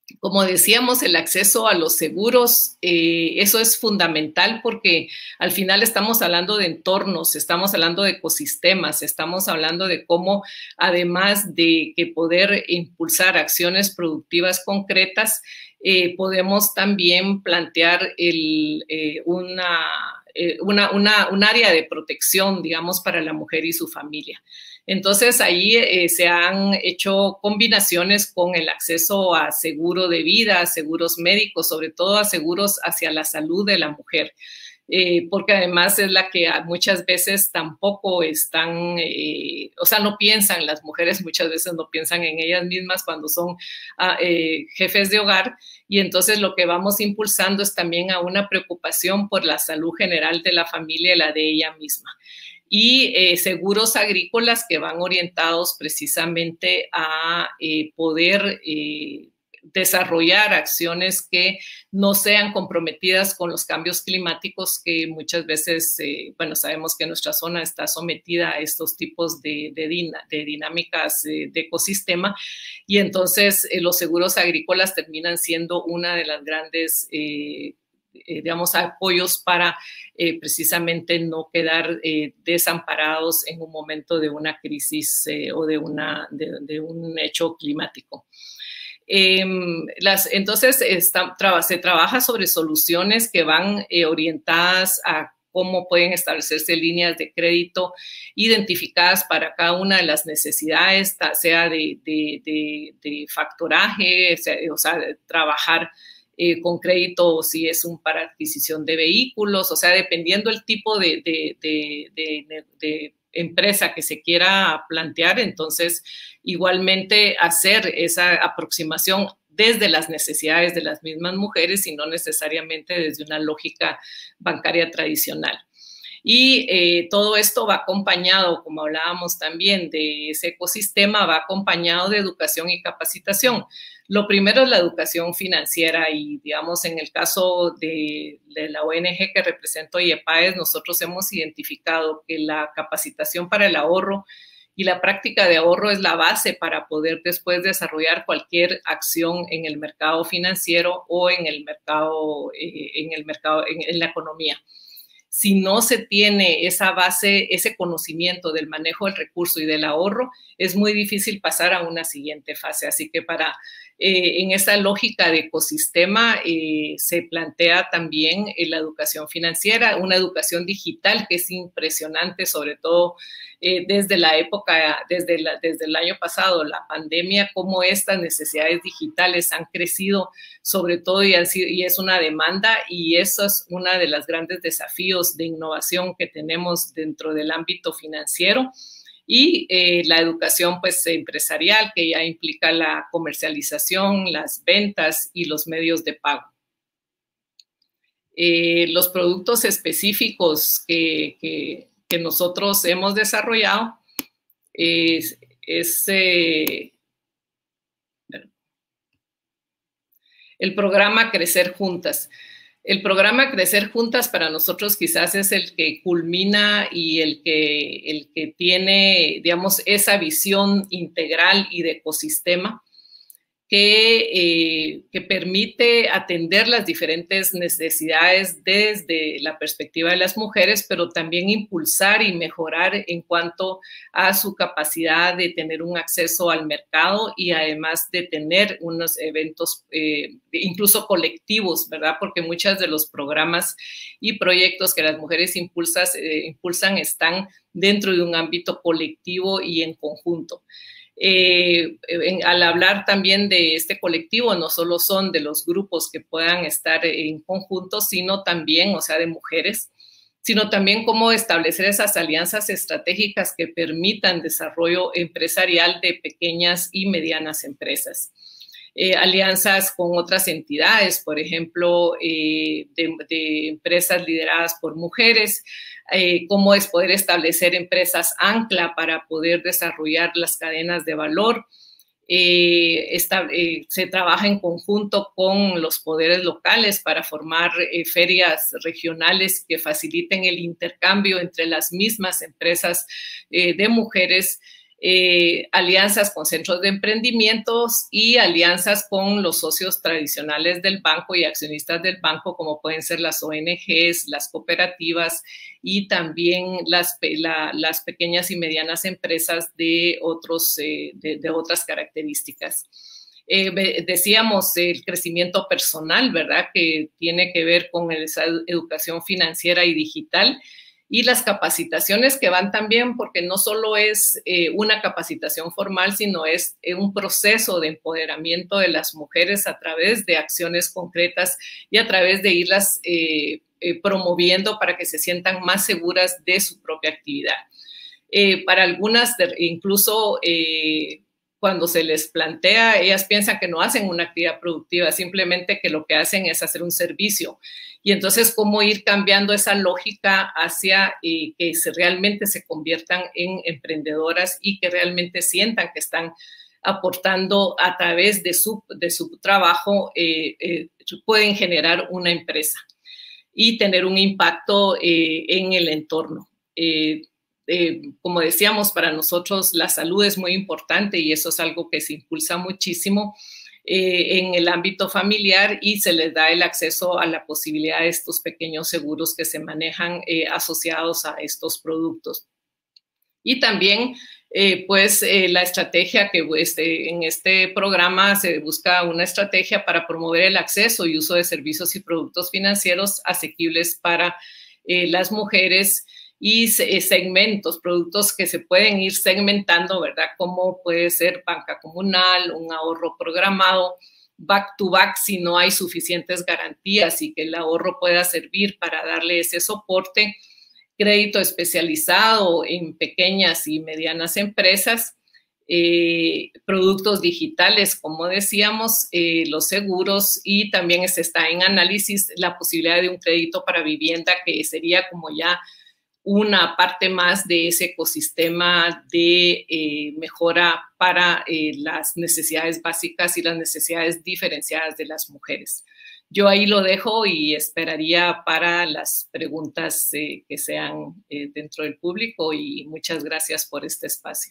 Como decíamos, el acceso a los seguros, eh, eso es fundamental porque al final estamos hablando de entornos, estamos hablando de ecosistemas, estamos hablando de cómo, además de que poder impulsar acciones productivas concretas, eh, podemos también plantear el, eh, una, eh, una, una, un área de protección, digamos, para la mujer y su familia. Entonces, ahí eh, se han hecho combinaciones con el acceso a seguro de vida, a seguros médicos, sobre todo a seguros hacia la salud de la mujer, eh, porque además es la que muchas veces tampoco están, eh, o sea, no piensan, las mujeres muchas veces no piensan en ellas mismas cuando son ah, eh, jefes de hogar, y entonces lo que vamos impulsando es también a una preocupación por la salud general de la familia y la de ella misma. Y eh, seguros agrícolas que van orientados precisamente a eh, poder eh, desarrollar acciones que no sean comprometidas con los cambios climáticos que muchas veces, eh, bueno, sabemos que nuestra zona está sometida a estos tipos de, de, din de dinámicas de, de ecosistema, y entonces eh, los seguros agrícolas terminan siendo una de las grandes eh, Eh, digamos, apoyos para eh, precisamente no quedar eh, desamparados en un momento de una crisis eh, o de, una, de, de un hecho climático. Eh, las, entonces, está, tra se trabaja sobre soluciones que van eh, orientadas a cómo pueden establecerse líneas de crédito identificadas para cada una de las necesidades, sea de, de, de, de factoraje, sea, o sea, de trabajar Eh, con crédito, si es un para adquisición de vehículos, o sea, dependiendo el tipo de, de, de, de, de empresa que se quiera plantear, entonces igualmente hacer esa aproximación desde las necesidades de las mismas mujeres y no necesariamente desde una lógica bancaria tradicional. Y eh, todo esto va acompañado, como hablábamos también, de ese ecosistema, va acompañado de educación y capacitación. Lo primero es la educación financiera y, digamos, en el caso de, de la O N G que represento, IEPAES, nosotros hemos identificado que la capacitación para el ahorro y la práctica de ahorro es la base para poder después desarrollar cualquier acción en el mercado financiero o en el mercado, eh, en, el mercado en, en la economía. Si no se tiene esa base, ese conocimiento del manejo del recurso y del ahorro, es muy difícil pasar a una siguiente fase. Así que para, eh, en esa lógica de ecosistema eh, se plantea también eh, la educación financiera, una educación digital que es impresionante, sobre todo eh, desde la época, desde, la, desde el año pasado, la pandemia, cómo estas necesidades digitales han crecido sobre todo y, han sido, y es una demanda, y eso es uno de los grandes desafíos de innovación que tenemos dentro del ámbito financiero. Y eh, la educación pues empresarial, que ya implica la comercialización, las ventas y los medios de pago. Eh, los productos específicos que, que, que nosotros hemos desarrollado es, es eh, el programa Crecer Juntas. El programa Crecer Juntas para nosotros quizás es el que culmina y el que, el que tiene, digamos, esa visión integral y de ecosistema que, eh, que permite atender las diferentes necesidades desde la perspectiva de las mujeres, pero también impulsar y mejorar en cuanto a su capacidad de tener un acceso al mercado y además de tener unos eventos eh, incluso colectivos, ¿verdad? Porque muchos de los programas y proyectos que las mujeres impulsas, eh, impulsan están dentro de un ámbito colectivo y en conjunto. Eh, en, al hablar también de este colectivo, no solo son de los grupos que puedan estar en conjunto, sino también, o sea, de mujeres, sino también cómo establecer esas alianzas estratégicas que permitan desarrollo empresarial de pequeñas y medianas empresas. Eh, alianzas con otras entidades, por ejemplo, eh, de, de empresas lideradas por mujeres, eh, cómo es poder establecer empresas ancla para poder desarrollar las cadenas de valor. Eh, esta, eh, se trabaja en conjunto con los poderes locales para formar eh, ferias regionales que faciliten el intercambio entre las mismas empresas eh, de mujeres. eh, alianzas con centros de emprendimientos y alianzas con los socios tradicionales del banco y accionistas del banco, como pueden ser las O N Ges, las cooperativas y también las, la, las pequeñas y medianas empresas de, otros, eh, de, de otras características. Eh, decíamos el crecimiento personal, ¿verdad? Que tiene que ver con esa educación financiera y digital, y las capacitaciones que van también, porque no solo es eh, una capacitación formal, sino es eh, un proceso de empoderamiento de las mujeres a través de acciones concretas y a través de irlas eh, eh, promoviendo para que se sientan más seguras de su propia actividad. Eh, para algunas, de, incluso eh, cuando se les plantea, ellas piensan que no hacen una actividad productiva, simplemente que lo que hacen es hacer un servicio. Y entonces, ¿cómo ir cambiando esa lógica hacia eh, que se, realmente se conviertan en emprendedoras y que realmente sientan que están aportando a través de su, de su trabajo, eh, eh, pueden generar una empresa y tener un impacto eh, en el entorno? Eh, Eh, como decíamos, para nosotros la salud es muy importante y eso es algo que se impulsa muchísimo eh, en el ámbito familiar, y se les da el acceso a la posibilidad de estos pequeños seguros que se manejan eh, asociados a estos productos. Y también, eh, pues, eh, la estrategia que este, en este programa se busca una estrategia para promover el acceso y uso de servicios y productos financieros asequibles para eh, las mujeres, y segmentos, productos que se pueden ir segmentando, ¿verdad? Como puede ser banca comunal, un ahorro programado, back to back si no hay suficientes garantías y que el ahorro pueda servir para darle ese soporte, crédito especializado en pequeñas y medianas empresas, eh, productos digitales, como decíamos, eh, los seguros, y también se está en análisis la posibilidad de un crédito para vivienda, que sería como ya una parte más de ese ecosistema de eh, mejora para eh, las necesidades básicas y las necesidades diferenciadas de las mujeres. Yo ahí lo dejo y esperaría para las preguntas eh, que sean eh, dentro del público, y muchas gracias por este espacio.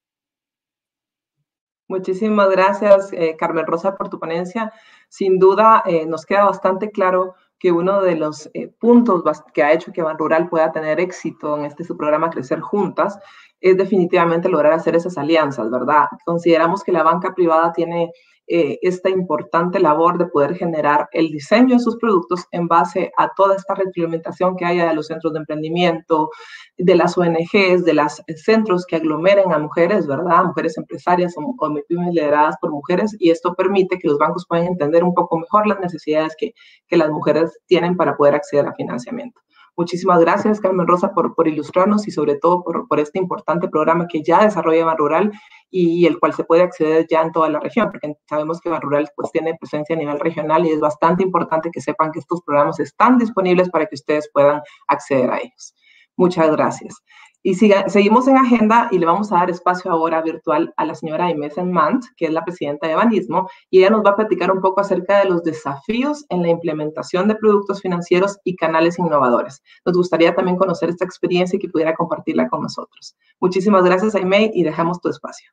Muchísimas gracias, eh, Carmen Rosa, por tu ponencia. Sin duda, eh, nos queda bastante claro que uno de los eh, puntos que ha hecho que Banrural pueda tener éxito en este su programa Crecer Juntas es definitivamente lograr hacer esas alianzas, ¿verdad? Consideramos que la banca privada tiene eh, esta importante labor de poder generar el diseño de sus productos en base a toda esta retroalimentación que haya de los centros de emprendimiento, de las O N Ges, de los centros que aglomeren a mujeres, ¿verdad? Mujeres empresarias o, o pymes lideradas por mujeres, y esto permite que los bancos puedan entender un poco mejor las necesidades que, que las mujeres tienen para poder acceder a financiamiento. Muchísimas gracias, Carmen Rosa, por, por ilustrarnos y sobre todo por, por este importante programa que ya desarrolla Banrural y, y el cual se puede acceder ya en toda la región, porque sabemos que Banrural pues tiene presencia a nivel regional y es bastante importante que sepan que estos programas están disponibles para que ustedes puedan acceder a ellos. Muchas gracias. Y siga, seguimos en agenda y le vamos a dar espacio ahora virtual a la señora Aimee Senmant, que es la presidenta de Banismo, y ella nos va a platicar un poco acerca de los desafíos en la implementación de productos financieros y canales innovadores. Nos gustaría también conocer esta experiencia y que pudiera compartirla con nosotros. Muchísimas gracias, Aimee, y dejamos tu espacio.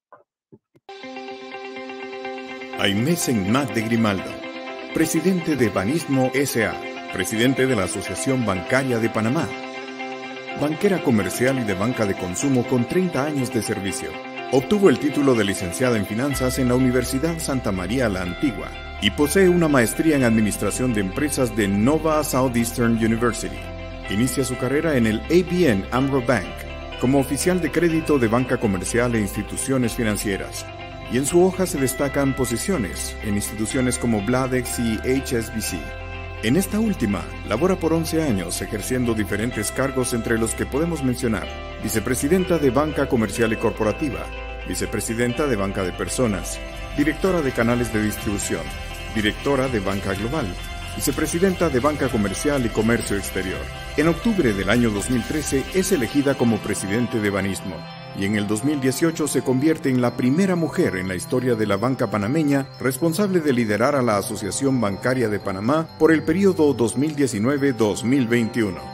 Aimee Senmant de Grimaldo, presidente de Banismo S A, presidente de la Asociación Bancaria de Panamá, banquera comercial y de banca de consumo con treinta años de servicio. Obtuvo el título de licenciada en finanzas en la Universidad Santa María la Antigua y posee una maestría en administración de empresas de Nova Southeastern University. Inicia su carrera en el A B N AMRO Bank como oficial de crédito de banca comercial e instituciones financieras, y en su hoja se destacan posiciones en instituciones como Bladex y H S B C. En esta última, labora por once años ejerciendo diferentes cargos, entre los que podemos mencionar: vicepresidenta de Banca Comercial y Corporativa, vicepresidenta de Banca de Personas, directora de Canales de Distribución, directora de Banca Global, vicepresidenta de Banca Comercial y Comercio Exterior. En octubre del año dos mil trece es elegida como presidente de Banismo, y en el dos mil dieciocho se convierte en la primera mujer en la historia de la banca panameña responsable de liderar a la Asociación Bancaria de Panamá por el periodo dos mil diecinueve a dos mil veintiuno.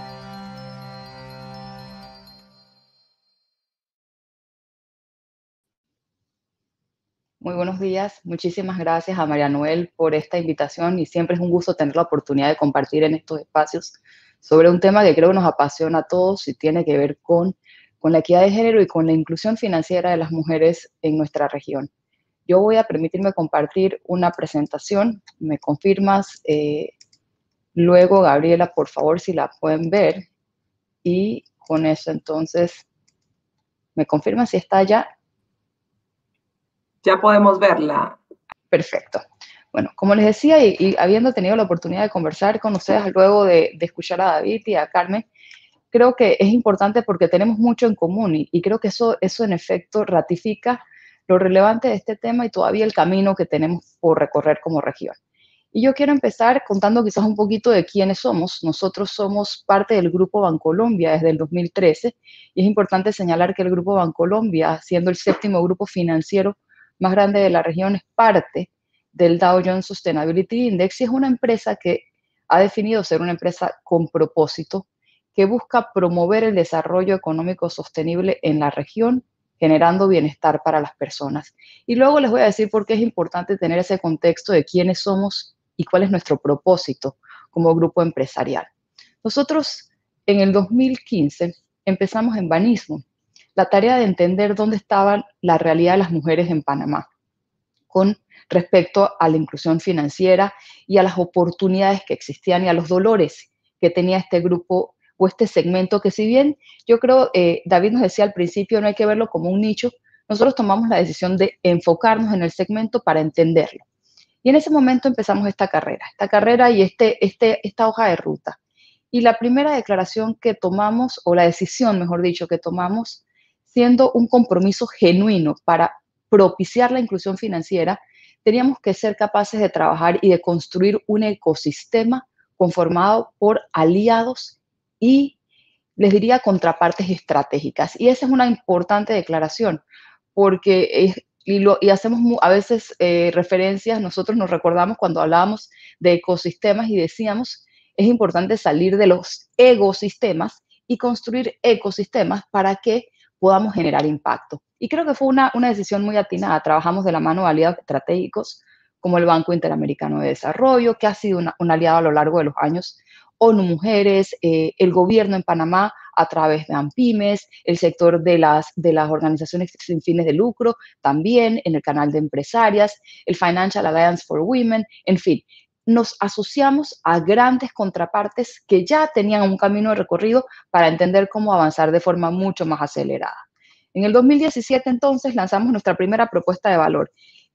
Muy buenos días. Muchísimas gracias a María Noel por esta invitación y siempre es un gusto tener la oportunidad de compartir en estos espacios sobre un tema que creo que nos apasiona a todos y tiene que ver con, con la equidad de género y con la inclusión financiera de las mujeres en nuestra región. Yo voy a permitirme compartir una presentación. ¿Me confirmas eh, luego, Gabriela, por favor, si la pueden ver? Y con eso, entonces, ¿me confirma si está ya? Ya podemos verla. Perfecto. Bueno, como les decía, y, y habiendo tenido la oportunidad de conversar con ustedes luego de, de escuchar a David y a Carmen, creo que es importante porque tenemos mucho en común y, y creo que eso, eso en efecto ratifica lo relevante de este tema y todavía el camino que tenemos por recorrer como región. Y yo quiero empezar contando quizás un poquito de quiénes somos. Nosotros somos parte del Grupo Bancolombia desde el dos mil trece y es importante señalar que el Grupo Bancolombia, siendo el séptimo grupo financiero más grande de la región, es parte del Dow Jones Sustainability Index y es una empresa que ha definido ser una empresa con propósito que busca promover el desarrollo económico sostenible en la región, generando bienestar para las personas. Y luego les voy a decir por qué es importante tener ese contexto de quiénes somos y cuál es nuestro propósito como grupo empresarial. Nosotros en el dos mil quince empezamos en Banismo la tarea de entender dónde estaba la realidad de las mujeres en Panamá con respecto a la inclusión financiera y a las oportunidades que existían y a los dolores que tenía este grupo o este segmento que, si bien yo creo, eh, David nos decía al principio, no hay que verlo como un nicho, nosotros tomamos la decisión de enfocarnos en el segmento para entenderlo. Y en ese momento empezamos esta carrera, esta carrera y este, este, esta hoja de ruta. Y la primera declaración que tomamos, o la decisión, mejor dicho, que tomamos, siendo un compromiso genuino para propiciar la inclusión financiera, teníamos que ser capaces de trabajar y de construir un ecosistema conformado por aliados y, les diría, contrapartes estratégicas. Y esa es una importante declaración, porque es, y, lo, y hacemos a veces eh, referencias, nosotros nos recordamos cuando hablábamos de ecosistemas y decíamos, es importante salir de los ecosistemas y construir ecosistemas para que podamos generar impacto. Y creo que fue una, una decisión muy atinada. Trabajamos de la mano de aliados estratégicos como el Banco Interamericano de Desarrollo, que ha sido una, un aliado a lo largo de los años, ONU Mujeres, eh, el gobierno en Panamá a través de AMPIMES, el sector de las, de las organizaciones sin fines de lucro, también en el canal de empresarias, el Financial Alliance for Women, en fin. Nos asociamos a grandes contrapartes que ya tenían un camino de recorrido para entender cómo avanzar de forma mucho más acelerada. En el dos mil diecisiete, entonces, lanzamos nuestra primera propuesta de valor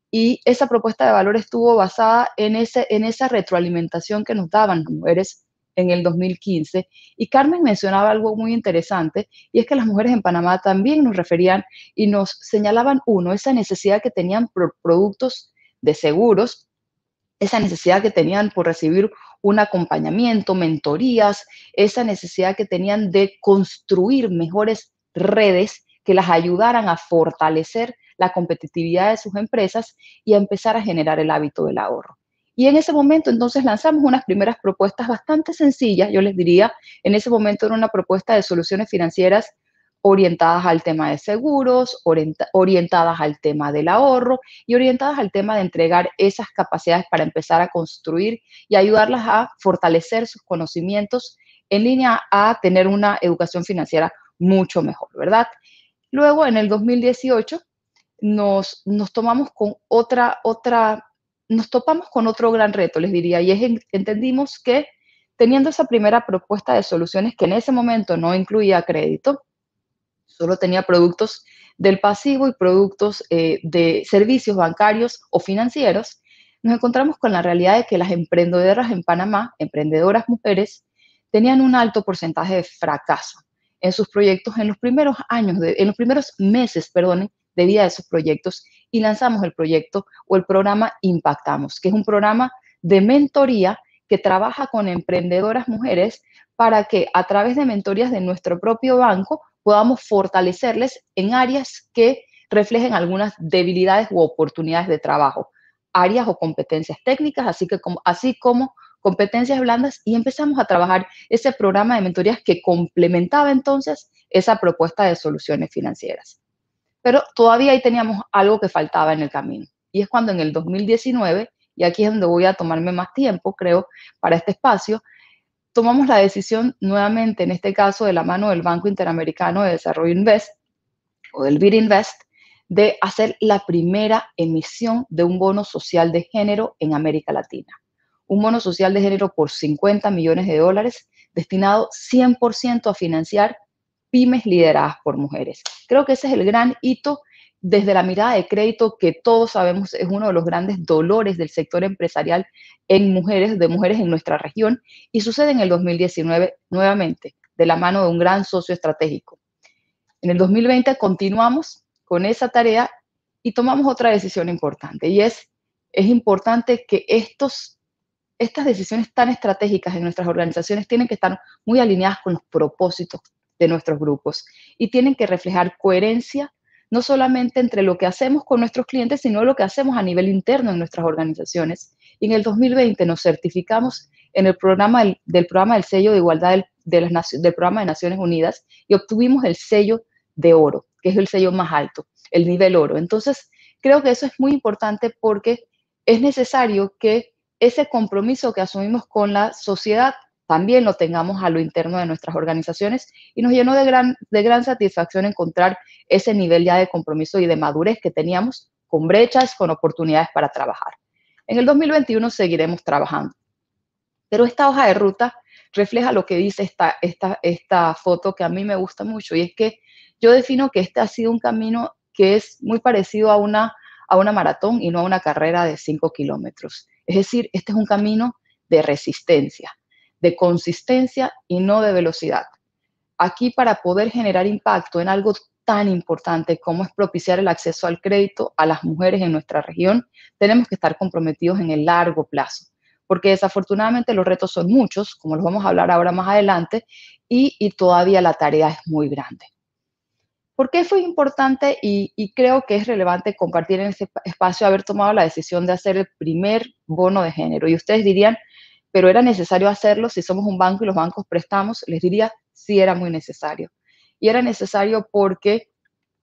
y esa propuesta de valor estuvo basada en, ese, en esa retroalimentación que nos daban las mujeres en el dos mil quince. Y Carmen mencionaba algo muy interesante y es que las mujeres en Panamá también nos referían y nos señalaban, uno, esa necesidad que tenían por productos de seguros, esa necesidad que tenían por recibir un acompañamiento, mentorías, esa necesidad que tenían de construir mejores redes que las ayudaran a fortalecer la competitividad de sus empresas y a empezar a generar el hábito del ahorro. Y en ese momento entonces lanzamos unas primeras propuestas bastante sencillas, yo les diría, en ese momento era una propuesta de soluciones financieras orientadas al tema de seguros, orienta, orientadas al tema del ahorro y orientadas al tema de entregar esas capacidades para empezar a construir y ayudarlas a fortalecer sus conocimientos en línea a tener una educación financiera mucho mejor, ¿verdad? Luego, en el dos mil dieciocho, nos, nos tomamos con otra, otra, nos topamos con otro gran reto, les diría, y es entendimos que teniendo esa primera propuesta de soluciones que en ese momento no incluía crédito, solo tenía productos del pasivo y productos eh, de servicios bancarios o financieros, nos encontramos con la realidad de que las emprendedoras en Panamá, emprendedoras mujeres, tenían un alto porcentaje de fracaso en sus proyectos en los primeros años, de, en los primeros meses, perdón, de vida de sus proyectos y lanzamos el proyecto o el programa Impactamos, que es un programa de mentoría que trabaja con emprendedoras mujeres para que a través de mentorías de nuestro propio banco podamos fortalecerles en áreas que reflejen algunas debilidades u oportunidades de trabajo, áreas o competencias técnicas, así, que como, así como competencias blandas, y empezamos a trabajar ese programa de mentorías que complementaba entonces esa propuesta de soluciones financieras. Pero todavía ahí teníamos algo que faltaba en el camino. Y es cuando en el dos mil diecinueve, y aquí es donde voy a tomarme más tiempo, creo, para este espacio, tomamos la decisión nuevamente, en este caso de la mano del Banco Interamericano de Desarrollo Invest, o del B I D Invest, de hacer la primera emisión de un bono social de género en América Latina. Un bono social de género por cincuenta millones de dólares, destinado cien por ciento a financiar pymes lideradas por mujeres. Creo que ese es el gran hito desde la mirada de crédito que todos sabemos es uno de los grandes dolores del sector empresarial en mujeres, de mujeres en nuestra región, y sucede en el dos mil diecinueve nuevamente, de la mano de un gran socio estratégico. En el dos mil veinte continuamos con esa tarea y tomamos otra decisión importante, y es, es importante que estos, estas decisiones tan estratégicas en nuestras organizaciones tienen que estar muy alineadas con los propósitos de nuestros grupos y tienen que reflejar coherencia no solamente entre lo que hacemos con nuestros clientes, sino lo que hacemos a nivel interno en nuestras organizaciones. Y en el dos mil veinte nos certificamos en el programa del, del programa del sello de igualdad del, de las, del programa de Naciones Unidas y obtuvimos el sello de oro, que es el sello más alto, el nivel oro. Entonces, creo que eso es muy importante porque es necesario que ese compromiso que asumimos con la sociedad también lo tengamos a lo interno de nuestras organizaciones, y nos llenó de gran, de gran satisfacción encontrar ese nivel ya de compromiso y de madurez que teníamos, con brechas, con oportunidades para trabajar. En el dos mil veintiuno seguiremos trabajando, pero esta hoja de ruta refleja lo que dice esta, esta, esta foto que a mí me gusta mucho, y es que yo defino que este ha sido un camino que es muy parecido a una, a una maratón y no a una carrera de cinco kilómetros. Es decir, este es un camino de resistencia, de consistencia y no de velocidad. Aquí, para poder generar impacto en algo tan importante como es propiciar el acceso al crédito a las mujeres en nuestra región, tenemos que estar comprometidos en el largo plazo, porque desafortunadamente los retos son muchos, como los vamos a hablar ahora más adelante, y, y todavía la tarea es muy grande. ¿Por qué fue importante y, y creo que es relevante compartir en este espacio haber tomado la decisión de hacer el primer bono de género? Y ustedes dirían, pero era necesario hacerlo si somos un banco y los bancos prestamos. Les diría, sí era muy necesario. Y era necesario porque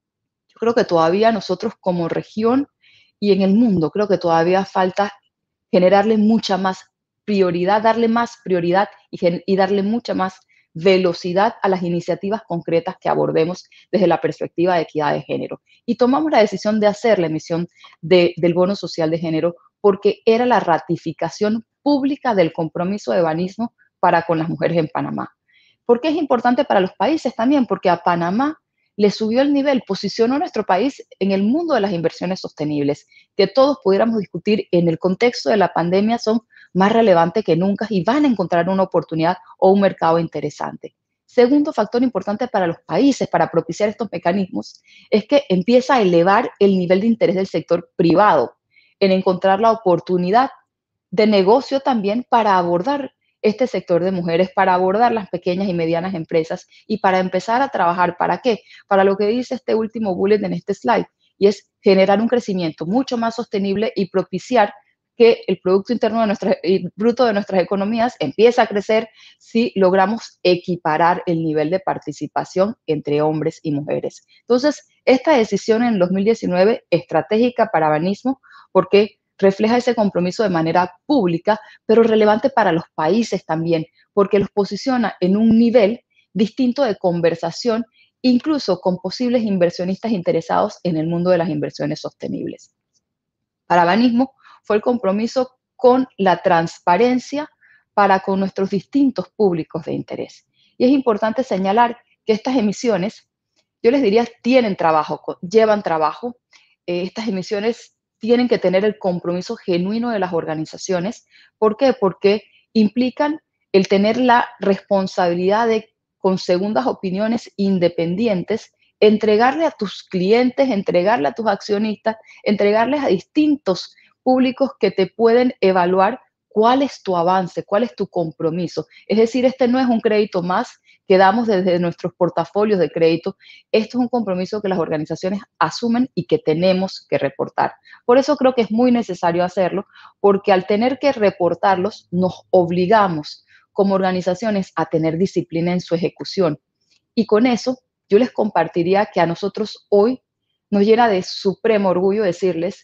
yo creo que todavía nosotros como región y en el mundo, creo que todavía falta generarle mucha más prioridad, darle más prioridad y, y darle mucha más velocidad a las iniciativas concretas que abordemos desde la perspectiva de equidad de género. Y tomamos la decisión de hacer la emisión de, del bono social de género porque era la ratificación pública del compromiso de Banismo para con las mujeres en Panamá. ¿Por qué es importante para los países también? Porque a Panamá le subió el nivel, posicionó a nuestro país en el mundo de las inversiones sostenibles, que todos pudiéramos discutir en el contexto de la pandemia son más relevantes que nunca y van a encontrar una oportunidad o un mercado interesante. Segundo factor importante para los países, para propiciar estos mecanismos, es que empieza a elevar el nivel de interés del sector privado en encontrar la oportunidad de negocio también para abordar este sector de mujeres, para abordar las pequeñas y medianas empresas y para empezar a trabajar, ¿para qué? Para lo que dice este último bullet en este slide, y es generar un crecimiento mucho más sostenible y propiciar que el Producto Interno de nuestra, bruto de nuestras economías empiece a crecer si logramos equiparar el nivel de participación entre hombres y mujeres. Entonces, esta decisión en dos mil diecinueve, estratégica para Banismo, porque refleja ese compromiso de manera pública, pero relevante para los países también, porque los posiciona en un nivel distinto de conversación, incluso con posibles inversionistas interesados en el mundo de las inversiones sostenibles. Para Banismo fue el compromiso con la transparencia para con nuestros distintos públicos de interés. Y es importante señalar que estas emisiones, yo les diría, tienen trabajo, llevan trabajo. Eh, estas emisiones tienen que tener el compromiso genuino de las organizaciones. ¿Por qué? Porque implican el tener la responsabilidad de, con segundas opiniones independientes, entregarle a tus clientes, entregarle a tus accionistas, entregarles a distintos públicos que te pueden evaluar cuál es tu avance, cuál es tu compromiso. Es decir, este no es un crédito más que damos desde nuestros portafolios de crédito. Esto es un compromiso que las organizaciones asumen y que tenemos que reportar. Por eso creo que es muy necesario hacerlo, porque al tener que reportarlos, nos obligamos como organizaciones a tener disciplina en su ejecución. Y con eso, yo les compartiría que a nosotros hoy nos llena de supremo orgullo decirles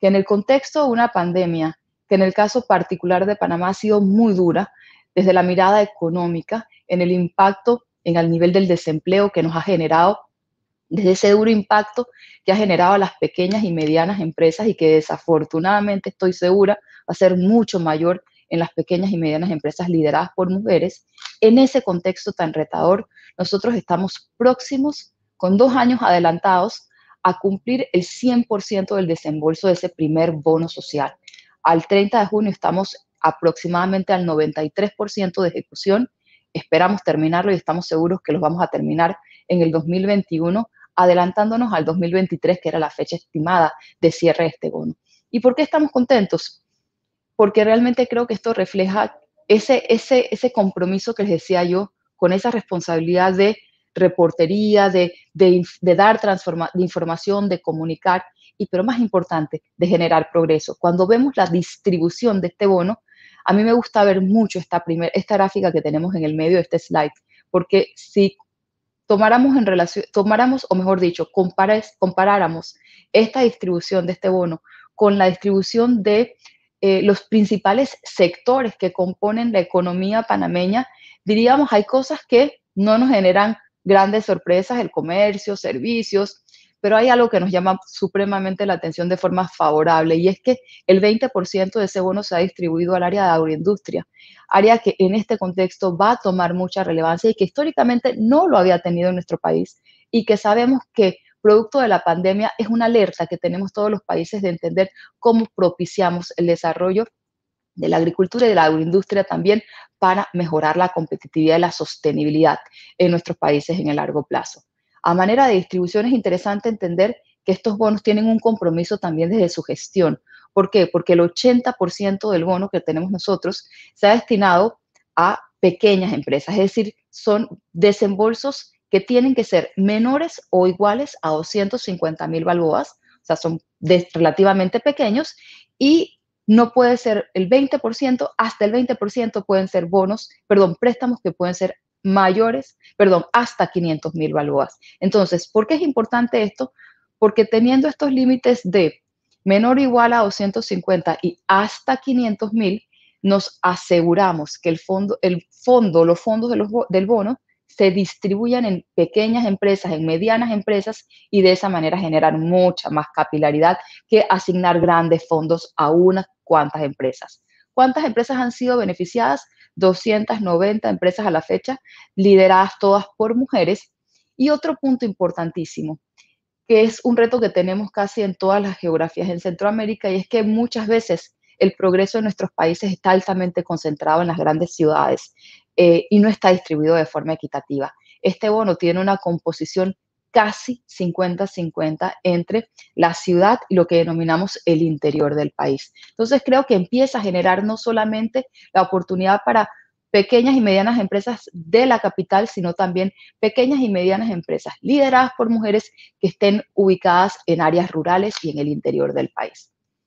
que en el contexto de una pandemia, que en el caso particular de Panamá ha sido muy dura, desde la mirada económica, en el impacto en el nivel del desempleo que nos ha generado, desde ese duro impacto que ha generado a las pequeñas y medianas empresas y que desafortunadamente estoy segura va a ser mucho mayor en las pequeñas y medianas empresas lideradas por mujeres. En ese contexto tan retador, nosotros estamos próximos, con dos años adelantados, a cumplir el cien por ciento del desembolso de ese primer bono social. Al treinta de junio estamos aproximadamente al noventa y tres por ciento de ejecución. Esperamos terminarlo y estamos seguros que los vamos a terminar en el dos mil veintiuno, adelantándonos al dos mil veintitrés, que era la fecha estimada de cierre de este bono. ¿Y por qué estamos contentos? Porque realmente creo que esto refleja ese, ese, ese compromiso que les decía yo, con esa responsabilidad de reportería, de, de, de dar transforma, de información, de comunicar, y pero más importante, de generar progreso. Cuando vemos la distribución de este bono, a mí me gusta ver mucho esta, primer, esta gráfica que tenemos en el medio de este slide, porque si tomáramos en relación, tomáramos, o mejor dicho, compares, comparáramos esta distribución de este bono con la distribución de eh, los principales sectores que componen la economía panameña, diríamos, hay cosas que no nos generan grandes sorpresas, el comercio, servicios, pero hay algo que nos llama supremamente la atención de forma favorable, y es que el veinte por ciento de ese bono se ha distribuido al área de agroindustria, área que en este contexto va a tomar mucha relevancia y que históricamente no lo había tenido en nuestro país, y que sabemos que producto de la pandemia es una alerta que tenemos todos los países de entender cómo propiciamos el desarrollo de la agricultura y de la agroindustria también para mejorar la competitividad y la sostenibilidad en nuestros países en el largo plazo. A manera de distribución es interesante entender que estos bonos tienen un compromiso también desde su gestión. ¿Por qué? Porque el ochenta por ciento del bono que tenemos nosotros se ha destinado a pequeñas empresas, es decir, son desembolsos que tienen que ser menores o iguales a doscientos cincuenta mil balboas, o sea, son de, relativamente pequeños, y no puede ser el veinte por ciento, hasta el veinte por ciento pueden ser bonos, perdón, préstamos que pueden ser mayores, perdón, hasta quinientos mil balboas. Entonces, ¿por qué es importante esto? Porque teniendo estos límites de menor o igual a doscientos cincuenta y hasta quinientos mil, nos aseguramos que el fondo, el fondo los fondos de los, del bono se distribuyan en pequeñas empresas, en medianas empresas, y de esa manera generar mucha más capilaridad que asignar grandes fondos a unas cuantas empresas. ¿Cuántas empresas han sido beneficiadas? doscientas noventa empresas a la fecha, lideradas todas por mujeres. Y otro punto importantísimo, que es un reto que tenemos casi en todas las geografías en Centroamérica, y es que muchas veces el progreso de nuestros países está altamente concentrado en las grandes ciudades eh, y no está distribuido de forma equitativa. Este bono tiene una composición casi cincuenta cincuenta entre la ciudad y lo que denominamos el interior del país. Entonces creo que empieza a generar no solamente la oportunidad para pequeñas y medianas empresas de la capital, sino también pequeñas y medianas empresas lideradas por mujeres que estén ubicadas en áreas rurales y en el interior del país.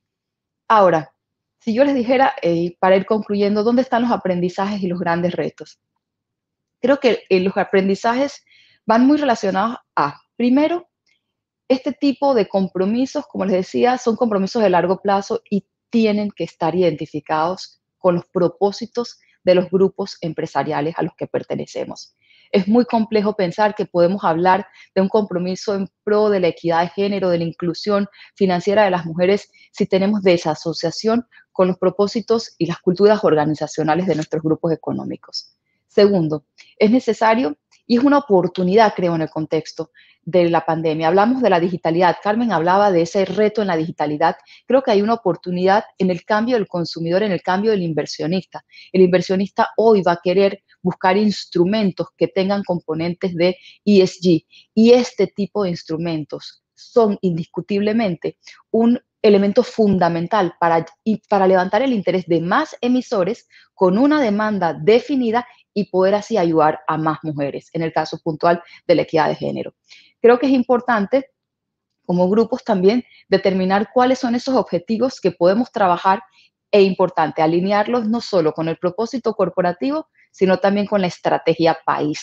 Ahora, si yo les dijera, eh, para ir concluyendo, ¿dónde están los aprendizajes y los grandes retos? Creo que eh, los aprendizajes van muy relacionados a, primero, este tipo de compromisos, como les decía, son compromisos de largo plazo y tienen que estar identificados con los propósitos de los grupos empresariales a los que pertenecemos. Es muy complejo pensar que podemos hablar de un compromiso en pro de la equidad de género, de la inclusión financiera de las mujeres, si tenemos desasociación con los propósitos y las culturas organizacionales de nuestros grupos económicos. Segundo, es necesario y es una oportunidad, creo, en el contexto de la pandemia. Hablamos de la digitalidad. Carmen hablaba de ese reto en la digitalidad. Creo que hay una oportunidad en el cambio del consumidor, en el cambio del inversionista. El inversionista hoy va a querer buscar instrumentos que tengan componentes de E S G, y este tipo de instrumentos son indiscutiblemente un elemento fundamental para, para levantar el interés de más emisores con una demanda definida y poder así ayudar a más mujeres, en el caso puntual de la equidad de género. Creo que es importante, como grupos también, determinar cuáles son esos objetivos que podemos trabajar, e importante alinearlos no solo con el propósito corporativo, sino también con la estrategia país.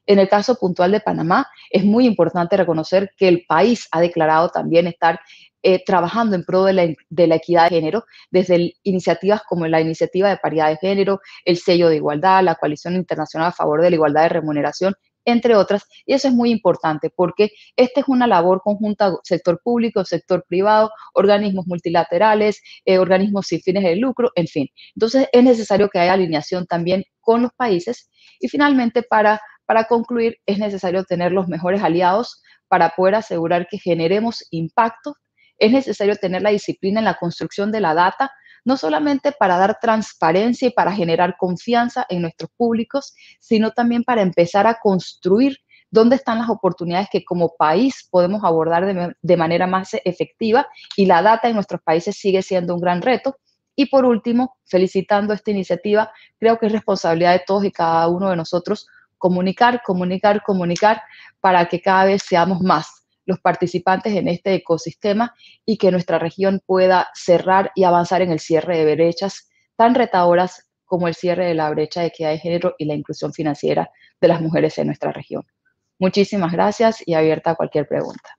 En el caso puntual de Panamá, es muy importante reconocer que el país ha declarado también estar eh, trabajando en pro de la, de la equidad de género, desde el, iniciativas como la Iniciativa de Paridad de Género, el Sello de Igualdad, la Coalición Internacional a favor de la Igualdad de Remuneración, entre otras, y eso es muy importante porque esta es una labor conjunta, sector público, sector privado, organismos multilaterales, eh, organismos sin fines de lucro, en fin. Entonces, es necesario que haya alineación también con los países y finalmente, para, para concluir, es necesario tener los mejores aliados para poder asegurar que generemos impacto. Es necesario tener la disciplina en la construcción de la data, no solamente para dar transparencia y para generar confianza en nuestros públicos, sino también para empezar a construir dónde están las oportunidades que como país podemos abordar de, de manera más efectiva, y la data en nuestros países sigue siendo un gran reto. Y por último, felicitando esta iniciativa, creo que es responsabilidad de todos y cada uno de nosotros comunicar, comunicar, comunicar para que cada vez seamos más los participantes en este ecosistema y que nuestra región pueda cerrar y avanzar en el cierre de brechas tan retadoras como el cierre de la brecha de equidad de género y la inclusión financiera de las mujeres en nuestra región. Muchísimas gracias y abierta a cualquier pregunta.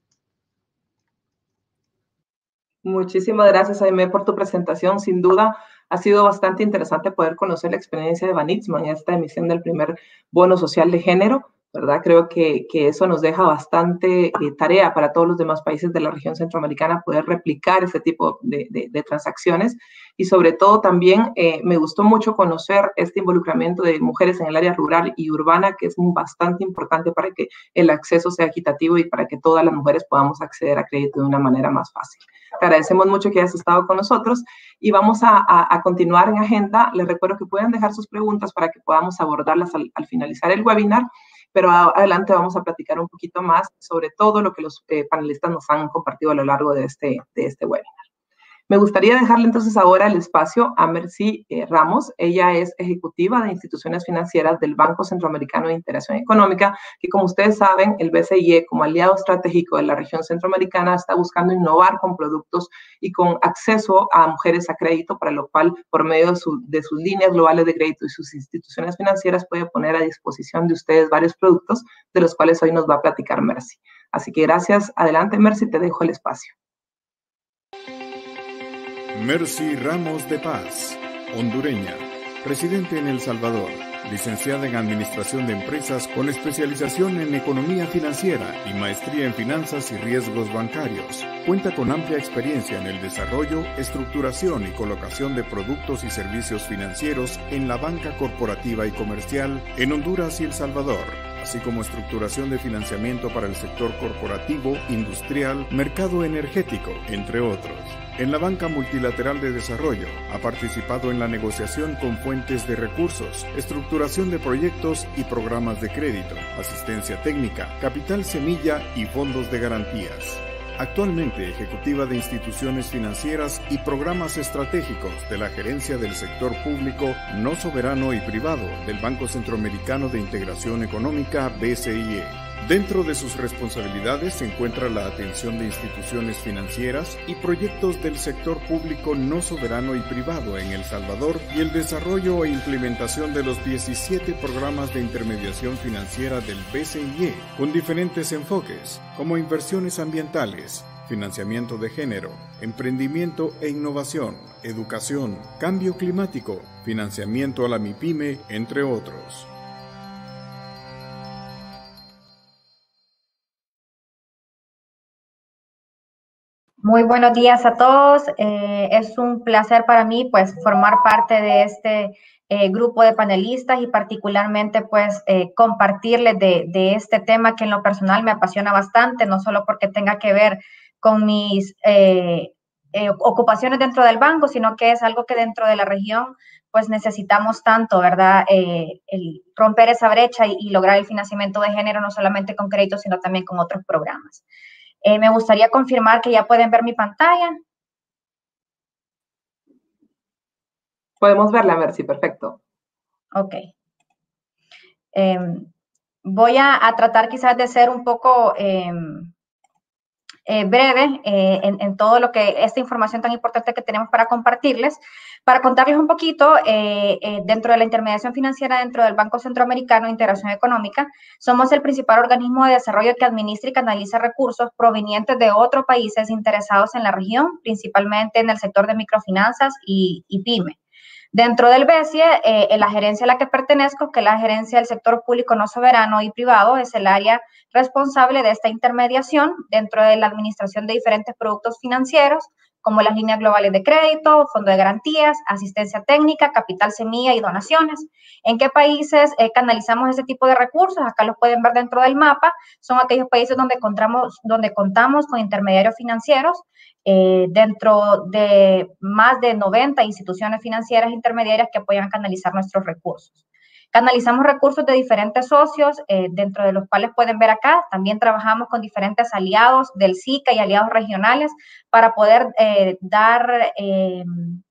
Muchísimas gracias, Aimee, por tu presentación. Sin duda, ha sido bastante interesante poder conocer la experiencia de Banitsma en esta emisión del primer bono social de género, ¿verdad? Creo que, que eso nos deja bastante eh, tarea para todos los demás países de la región centroamericana poder replicar este tipo de, de, de transacciones. Y sobre todo también eh, me gustó mucho conocer este involucramiento de mujeres en el área rural y urbana, que es bastante importante para que el acceso sea equitativo y para que todas las mujeres podamos acceder a crédito de una manera más fácil. Te agradecemos mucho que hayas estado con nosotros y vamos a, a, a continuar en agenda. Les recuerdo que pueden dejar sus preguntas para que podamos abordarlas al, al finalizar el webinar, pero adelante vamos a platicar un poquito más sobre todo lo que los eh, panelistas nos han compartido a lo largo de este, de este webinar. Me gustaría dejarle entonces ahora el espacio a Mercy eh, Ramos. Ella es ejecutiva de instituciones financieras del Banco Centroamericano de Integración Económica, que como ustedes saben, el B C I E, como aliado estratégico de la región centroamericana, está buscando innovar con productos y con acceso a mujeres a crédito, para lo cual, por medio de, su, de sus líneas globales de crédito y sus instituciones financieras, puede poner a disposición de ustedes varios productos, de los cuales hoy nos va a platicar Mercy. Así que gracias. Adelante, Mercy, te dejo el espacio. Mercy Ramos de Paz, hondureña, residente en El Salvador, licenciada en Administración de Empresas con especialización en Economía Financiera y maestría en Finanzas y Riesgos Bancarios. Cuenta con amplia experiencia en el desarrollo, estructuración y colocación de productos y servicios financieros en la banca corporativa y comercial en Honduras y El Salvador, así como estructuración de financiamiento para el sector corporativo, industrial, mercado energético, entre otros. En la banca multilateral de desarrollo, ha participado en la negociación con fuentes de recursos, estructuración de proyectos y programas de crédito, asistencia técnica, capital semilla y fondos de garantías. Actualmente ejecutiva de instituciones financieras y programas estratégicos de la Gerencia del Sector Público No Soberano y Privado del Banco Centroamericano de Integración Económica, B C I E. Dentro de sus responsabilidades se encuentra la atención de instituciones financieras y proyectos del sector público no soberano y privado en El Salvador y el desarrollo e implementación de los diecisiete programas de intermediación financiera del B C I E, con diferentes enfoques, como inversiones ambientales, financiamiento de género, emprendimiento e innovación, educación, cambio climático, financiamiento a la MIPYME, entre otros. Muy buenos días a todos. Eh, es un placer para mí, pues, formar parte de este eh, grupo de panelistas y particularmente, pues, eh, compartirles de, de este tema que en lo personal me apasiona bastante, no solo porque tenga que ver con mis eh, eh, ocupaciones dentro del banco, sino que es algo que dentro de la región, pues, necesitamos tanto, ¿verdad? Eh, el romper esa brecha y, y lograr el financiamiento de género, no solamente con créditos, sino también con otros programas. Eh, me gustaría confirmar que ya pueden ver mi pantalla. Podemos verla, Mercy, perfecto. Ok. Eh, voy a, a tratar quizás de ser un poco eh, eh, breve eh, en, en todo lo que, esta información tan importante que tenemos para compartirles, para contarles un poquito, eh, eh, dentro de la intermediación financiera, dentro del Banco Centroamericano de Integración Económica, somos el principal organismo de desarrollo que administra y canaliza recursos provenientes de otros países interesados en la región, principalmente en el sector de microfinanzas y, y pyme. Dentro del B E S I E, eh, la gerencia a la que pertenezco, que es la gerencia del sector público no soberano y privado, es el área responsable de esta intermediación dentro de la administración de diferentes productos financieros, como las líneas globales de crédito, fondo de garantías, asistencia técnica, capital semilla y donaciones. ¿En qué países eh, canalizamos ese tipo de recursos? Acá los pueden ver dentro del mapa. Son aquellos países donde, encontramos, donde contamos con intermediarios financieros, eh, dentro de más de noventa instituciones financieras intermediarias que apoyan canalizar nuestros recursos. Canalizamos recursos de diferentes socios, eh, dentro de los cuales pueden ver acá. También trabajamos con diferentes aliados del SICA y aliados regionales para poder eh, dar eh,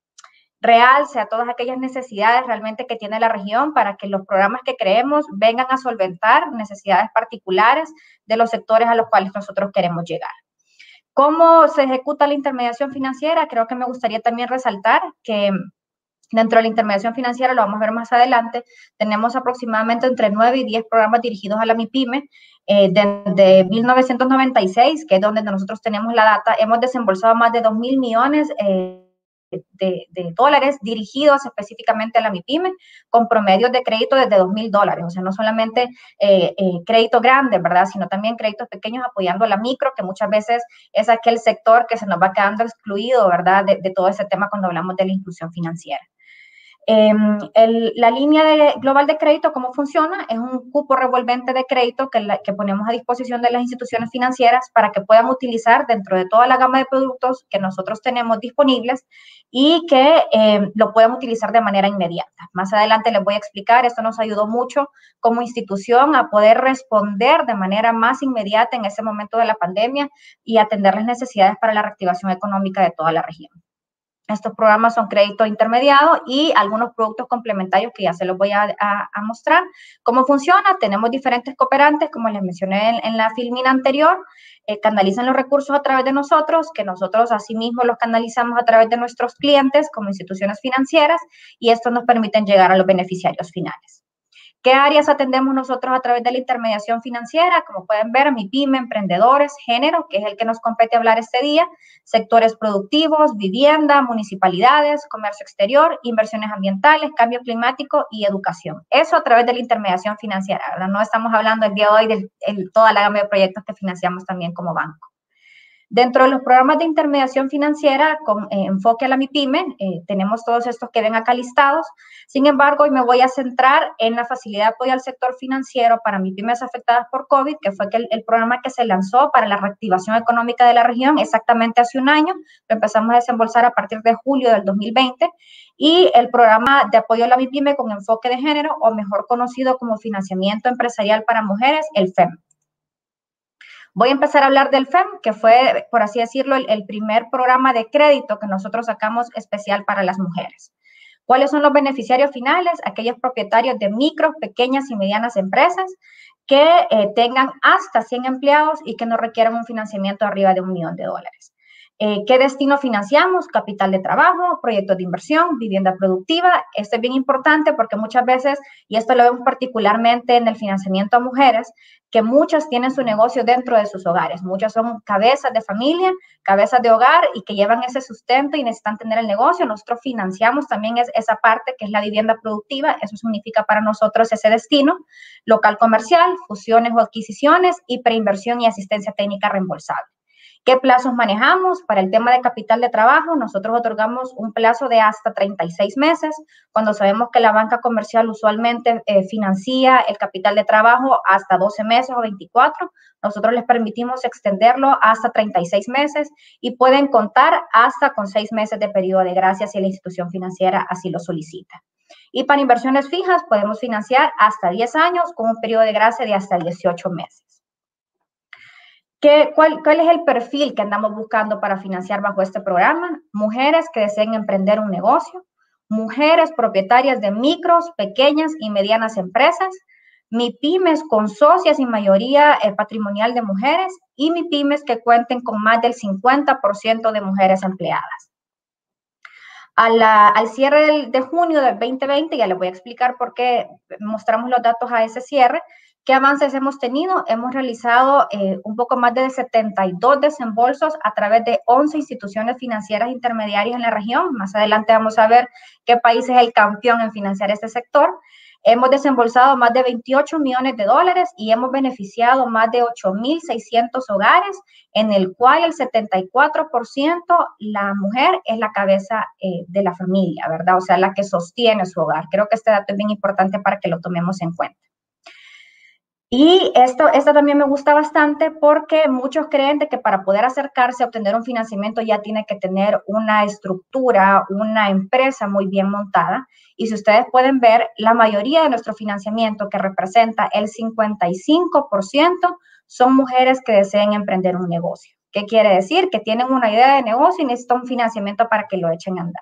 realce a todas aquellas necesidades realmente que tiene la región, para que los programas que creemos vengan a solventar necesidades particulares de los sectores a los cuales nosotros queremos llegar. ¿Cómo se ejecuta la intermediación financiera? Creo que me gustaría también resaltar que dentro de la intermediación financiera, lo vamos a ver más adelante, tenemos aproximadamente entre nueve y diez programas dirigidos a la MIPYME. Eh, desde mil novecientos noventa y seis, que es donde nosotros tenemos la data, hemos desembolsado más de dos mil millones eh, de, de dólares dirigidos específicamente a la MIPYME, con promedios de crédito desde dos mil dólares. O sea, no solamente eh, eh, créditos grandes, ¿verdad?, sino también créditos pequeños apoyando a la micro, que muchas veces es aquel sector que se nos va quedando excluido, ¿verdad?, de, de todo ese tema cuando hablamos de la inclusión financiera. Eh, el, la línea de, global de crédito, ¿cómo funciona? Es un cupo revolvente de crédito que, la, que ponemos a disposición de las instituciones financieras para que puedan utilizar dentro de toda la gama de productos que nosotros tenemos disponibles y que eh, lo puedan utilizar de manera inmediata. Más adelante les voy a explicar, esto nos ayudó mucho como institución a poder responder de manera más inmediata en ese momento de la pandemia y atender las necesidades para la reactivación económica de toda la región. Estos programas son crédito intermediado y algunos productos complementarios que ya se los voy a, a, a mostrar. ¿Cómo funciona? Tenemos diferentes cooperantes, como les mencioné en, en la filmina anterior, eh, canalizan los recursos a través de nosotros, que nosotros asimismo los canalizamos a través de nuestros clientes como instituciones financieras, y esto nos permite llegar a los beneficiarios finales. ¿Qué áreas atendemos nosotros a través de la intermediación financiera? Como pueden ver, MIPYME, emprendedores, género, que es el que nos compete hablar este día, sectores productivos, vivienda, municipalidades, comercio exterior, inversiones ambientales, cambio climático y educación. Eso a través de la intermediación financiera, ¿verdad? No estamos hablando el día de hoy de, de toda la gama de proyectos que financiamos también como banco. Dentro de los programas de intermediación financiera con eh, enfoque a la MIPYME, eh, tenemos todos estos que ven acá listados. Sin embargo, hoy me voy a centrar en la facilidad de apoyo al sector financiero para MIPYMEs afectadas por COVID, que fue el, el programa que se lanzó para la reactivación económica de la región exactamente hace un año. Lo empezamos a desembolsar a partir de julio del dos mil veinte. Y el programa de apoyo a la MIPYME con enfoque de género, o mejor conocido como financiamiento empresarial para mujeres, el F E M. Voy a empezar a hablar del F E M, que fue, por así decirlo, el, el primer programa de crédito que nosotros sacamos especial para las mujeres. ¿Cuáles son los beneficiarios finales? Aquellos propietarios de micro, pequeñas y medianas empresas que eh, tengan hasta cien empleados y que no requieran un financiamiento arriba de un millón de dólares. Eh, ¿Qué destino financiamos? Capital de trabajo, proyectos de inversión, vivienda productiva. Esto es bien importante porque muchas veces, y esto lo vemos particularmente en el financiamiento a mujeres, que muchas tienen su negocio dentro de sus hogares. Muchas son cabezas de familia, cabezas de hogar y que llevan ese sustento y necesitan tener el negocio. Nosotros financiamos también es, esa parte que es la vivienda productiva. Eso significa para nosotros ese destino, local comercial, fusiones o adquisiciones y preinversión y asistencia técnica reembolsable. ¿Qué plazos manejamos? Para el tema de capital de trabajo, nosotros otorgamos un plazo de hasta treinta y seis meses, cuando sabemos que la banca comercial usualmente eh, financia el capital de trabajo hasta doce meses o veinticuatro. Nosotros les permitimos extenderlo hasta treinta y seis meses y pueden contar hasta con seis meses de periodo de gracia si la institución financiera así lo solicita. Y para inversiones fijas podemos financiar hasta diez años con un periodo de gracia de hasta dieciocho meses. ¿Qué, cuál, ¿Cuál es el perfil que andamos buscando para financiar bajo este programa? Mujeres que deseen emprender un negocio, mujeres propietarias de micros, pequeñas y medianas empresas, MIPYMES con socias y mayoría eh, patrimonial de mujeres y MIPYMES que cuenten con más del cincuenta por ciento de mujeres empleadas. A la, al cierre del, de junio del veinte veinte, ya les voy a explicar por qué mostramos los datos a ese cierre, qué avances hemos tenido. Hemos realizado eh, un poco más de setenta y dos desembolsos a través de once instituciones financieras intermediarias en la región. Más adelante vamos a ver qué país es el campeón en financiar este sector. Hemos desembolsado más de veintiocho millones de dólares y hemos beneficiado más de ocho mil seiscientos hogares, en el cual el setenta y cuatro por ciento la mujer es la cabeza eh, de la familia, ¿verdad? O sea, la que sostiene su hogar. Creo que este dato es bien importante para que lo tomemos en cuenta. Y esto, esto también me gusta bastante porque muchos creen de que para poder acercarse a obtener un financiamiento ya tiene que tener una estructura, una empresa muy bien montada. Y si ustedes pueden ver, la mayoría de nuestro financiamiento, que representa el cincuenta y cinco por ciento, son mujeres que deseen emprender un negocio. ¿Qué quiere decir? Que tienen una idea de negocio y necesitan un financiamiento para que lo echen a andar.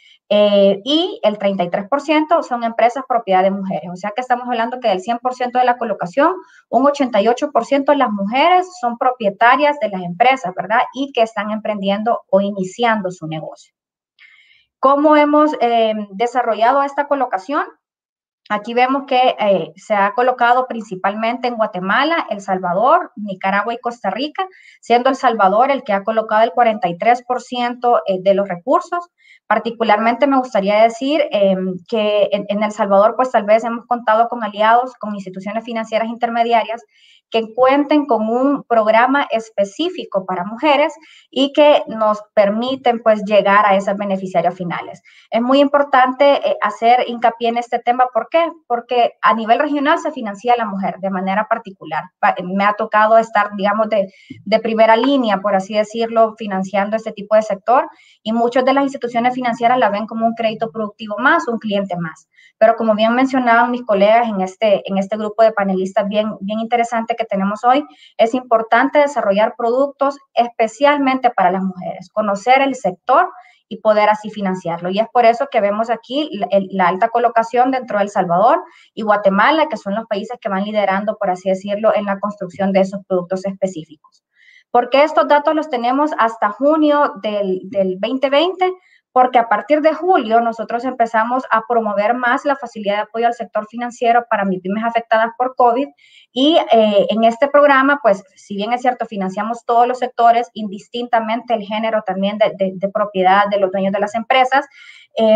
Eh, y el treinta y tres por ciento son empresas propiedad de mujeres. O sea que estamos hablando que del cien por ciento de la colocación, un ochenta y ocho por ciento de las mujeres son propietarias de las empresas, ¿verdad? Y que están emprendiendo o iniciando su negocio. ¿Cómo hemos eh, desarrollado esta colocación? Aquí vemos que eh, se ha colocado principalmente en Guatemala, El Salvador, Nicaragua y Costa Rica, siendo El Salvador el que ha colocado el cuarenta y tres por ciento eh, de los recursos. Particularmente me gustaría decir eh, que en, en El Salvador, pues tal vez hemos contado con aliados, con instituciones financieras intermediarias que cuenten con un programa específico para mujeres y que nos permiten pues llegar a esas beneficiarias finales. Es muy importante eh, hacer hincapié en este tema. ¿Por qué? Porque a nivel regional se financia a la mujer de manera particular. Me ha tocado estar, digamos, de, de primera línea, por así decirlo, financiando este tipo de sector, y muchas de las instituciones financieras la ven como un crédito productivo más, un cliente más. Pero como bien mencionaban mis colegas en este, en este grupo de panelistas bien, bien interesante que tenemos hoy, es importante desarrollar productos especialmente para las mujeres, conocer el sector y poder así financiarlo. Y es por eso que vemos aquí la, la alta colocación dentro de El Salvador y Guatemala, que son los países que van liderando, por así decirlo, en la construcción de esos productos específicos. ¿Por qué estos datos los tenemos hasta junio del, del veinte veinte? Porque a partir de julio nosotros empezamos a promover más la facilidad de apoyo al sector financiero para MIPYMES afectadas por COVID, y eh, en este programa, pues, si bien es cierto, financiamos todos los sectores, indistintamente el género también de, de, de propiedad de los dueños de las empresas. Eh,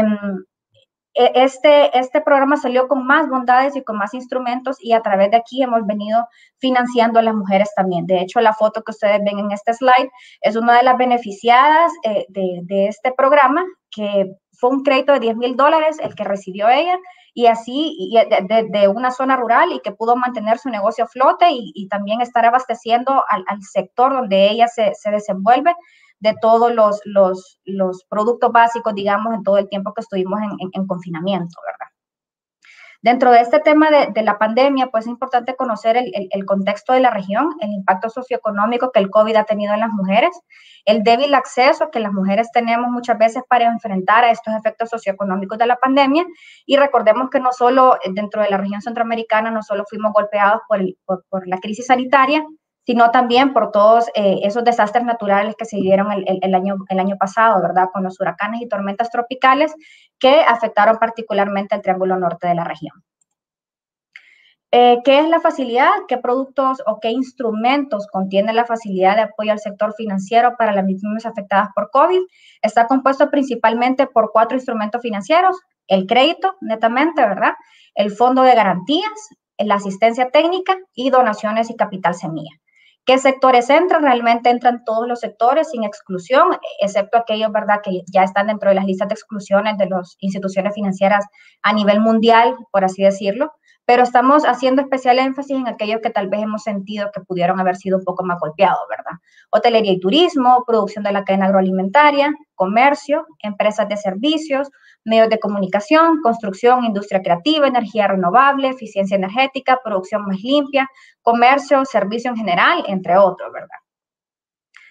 Este, este programa salió con más bondades y con más instrumentos, y a través de aquí hemos venido financiando a las mujeres también. De hecho, la foto que ustedes ven en este slide es una de las beneficiadas eh, de, de este programa, que fue un crédito de diez mil dólares el que recibió ella, y así y de, de, de una zona rural, y que pudo mantener su negocio a flote y, y también estar abasteciendo al, al sector donde ella se, se desenvuelve de todos los, los, los productos básicos, digamos, en todo el tiempo que estuvimos en, en, en confinamiento, ¿verdad? Dentro de este tema de, de la pandemia, pues es importante conocer el, el, el contexto de la región, el impacto socioeconómico que el COVID ha tenido en las mujeres, el débil acceso que las mujeres tenemos muchas veces para enfrentar a estos efectos socioeconómicos de la pandemia. Y recordemos que no solo dentro de la región centroamericana, no solo fuimos golpeados por, el, por, por la crisis sanitaria, sino también por todos eh, esos desastres naturales que se dieron el, el, el, año, el año pasado, ¿verdad? Con los huracanes y tormentas tropicales que afectaron particularmente el Triángulo Norte de la región. Eh, ¿Qué es la facilidad? ¿Qué productos o qué instrumentos contiene la facilidad de apoyo al sector financiero para las MIPYMES afectadas por COVID? Está compuesto principalmente por cuatro instrumentos financieros: el crédito, netamente, ¿verdad? El fondo de garantías, la asistencia técnica y donaciones y capital semilla. ¿Qué sectores entran? Realmente entran todos los sectores sin exclusión, excepto aquellos, ¿verdad?, que ya están dentro de las listas de exclusiones de las instituciones financieras a nivel mundial, por así decirlo. Pero estamos haciendo especial énfasis en aquellos que tal vez hemos sentido que pudieron haber sido un poco más golpeados, ¿verdad? Hotelería y turismo, producción de la cadena agroalimentaria, comercio, empresas de servicios, medios de comunicación, construcción, industria creativa, energía renovable, eficiencia energética, producción más limpia, comercio, servicio en general, entre otros, ¿verdad?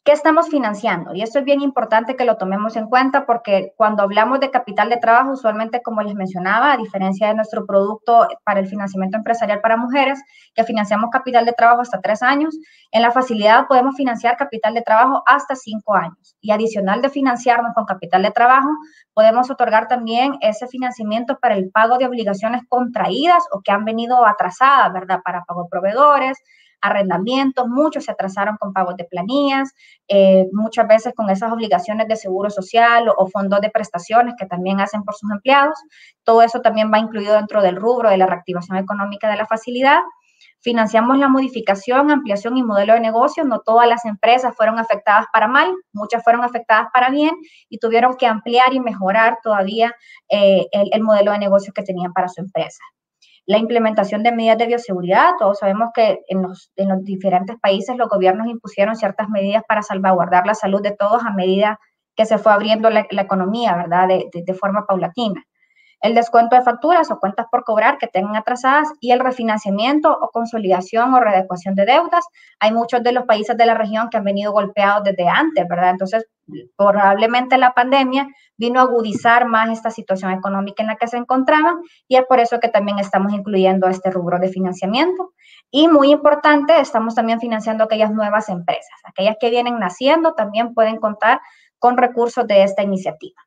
¿Qué estamos financiando? Y esto es bien importante que lo tomemos en cuenta porque cuando hablamos de capital de trabajo, usualmente, como les mencionaba, a diferencia de nuestro producto para el financiamiento empresarial para mujeres, que financiamos capital de trabajo hasta tres años, en la facilidad podemos financiar capital de trabajo hasta cinco años. Y adicional de financiarnos con capital de trabajo, podemos otorgar también ese financiamiento para el pago de obligaciones contraídas o que han venido atrasadas, ¿verdad? Para pago de proveedores, arrendamientos, muchos se atrasaron con pagos de planillas, eh, muchas veces con esas obligaciones de seguro social o, o fondos de prestaciones que también hacen por sus empleados. Todo eso también va incluido dentro del rubro de la reactivación económica de la facilidad. Financiamos la modificación, ampliación y modelo de negocio. No todas las empresas fueron afectadas para mal, muchas fueron afectadas para bien y tuvieron que ampliar y mejorar todavía eh, el, el modelo de negocio que tenían para su empresa. La implementación de medidas de bioseguridad. Todos sabemos que en los, en los diferentes países los gobiernos impusieron ciertas medidas para salvaguardar la salud de todos a medida que se fue abriendo la, la economía, ¿verdad? De, de, de forma paulatina. El descuento de facturas o cuentas por cobrar que tengan atrasadas y el refinanciamiento o consolidación o readecuación de deudas. Hay muchos de los países de la región que han venido golpeados desde antes, ¿verdad? Entonces, probablemente la pandemia vino a agudizar más esta situación económica en la que se encontraban y es por eso que también estamos incluyendo este rubro de financiamiento. Y muy importante, estamos también financiando aquellas nuevas empresas. Aquellas que vienen naciendo también pueden contar con recursos de esta iniciativa.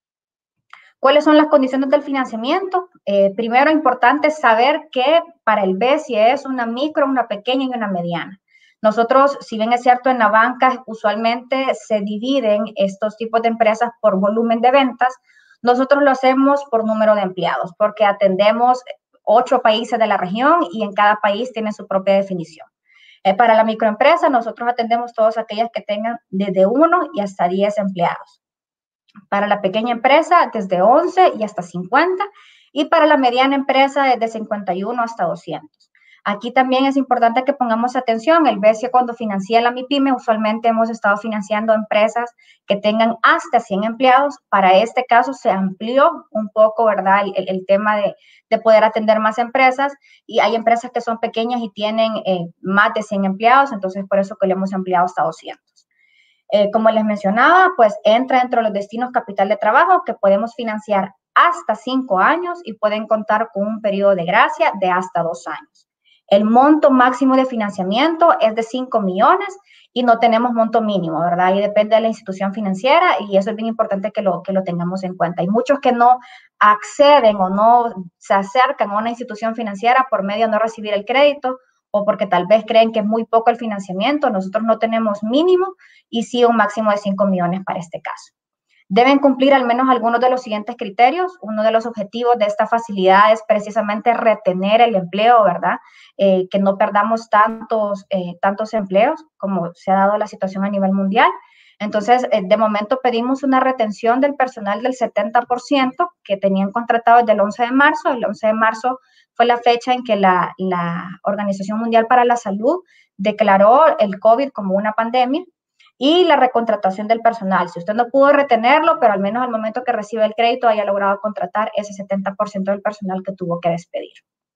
¿Cuáles son las condiciones del financiamiento? Eh, primero, importante saber que para el B E S I es una micro, una pequeña y una mediana. Nosotros, si bien es cierto, en la banca usualmente se dividen estos tipos de empresas por volumen de ventas, nosotros lo hacemos por número de empleados, porque atendemos ocho países de la región y en cada país tiene su propia definición. Eh, para la microempresa, nosotros atendemos todas aquellas que tengan desde uno y hasta diez empleados. Para la pequeña empresa, desde once y hasta cincuenta, y para la mediana empresa, desde cincuenta y uno hasta doscientos. Aquí también es importante que pongamos atención. El B E S I cuando financia la MIPYME, usualmente hemos estado financiando empresas que tengan hasta cien empleados. Para este caso se amplió un poco, ¿verdad? El, el tema de, de poder atender más empresas y hay empresas que son pequeñas y tienen eh, más de cien empleados, entonces por eso que le hemos ampliado hasta doscientos. Eh, como les mencionaba, pues entra dentro de los destinos capital de trabajo que podemos financiar hasta cinco años y pueden contar con un periodo de gracia de hasta dos años. El monto máximo de financiamiento es de cinco millones y no tenemos monto mínimo, ¿verdad? Y depende de la institución financiera y eso es bien importante que lo, que lo tengamos en cuenta. Hay muchos que no acceden o no se acercan a una institución financiera por medio de no recibir el crédito o porque tal vez creen que es muy poco el financiamiento. Nosotros no tenemos mínimo y sí un máximo de cinco millones para este caso. Deben cumplir al menos algunos de los siguientes criterios. Uno de los objetivos de esta facilidad es precisamente retener el empleo, ¿verdad? Eh, que no perdamos tantos, eh, tantos empleos como se ha dado la situación a nivel mundial. Entonces, eh, de momento pedimos una retención del personal del setenta por ciento que tenían contratado desde el once de marzo. El once de marzo fue la fecha en que la, la Organización Mundial para la Salud declaró el COVID como una pandemia. Y la recontratación del personal. Si usted no pudo retenerlo, pero al menos al momento que recibe el crédito haya logrado contratar ese setenta por ciento del personal que tuvo que despedir.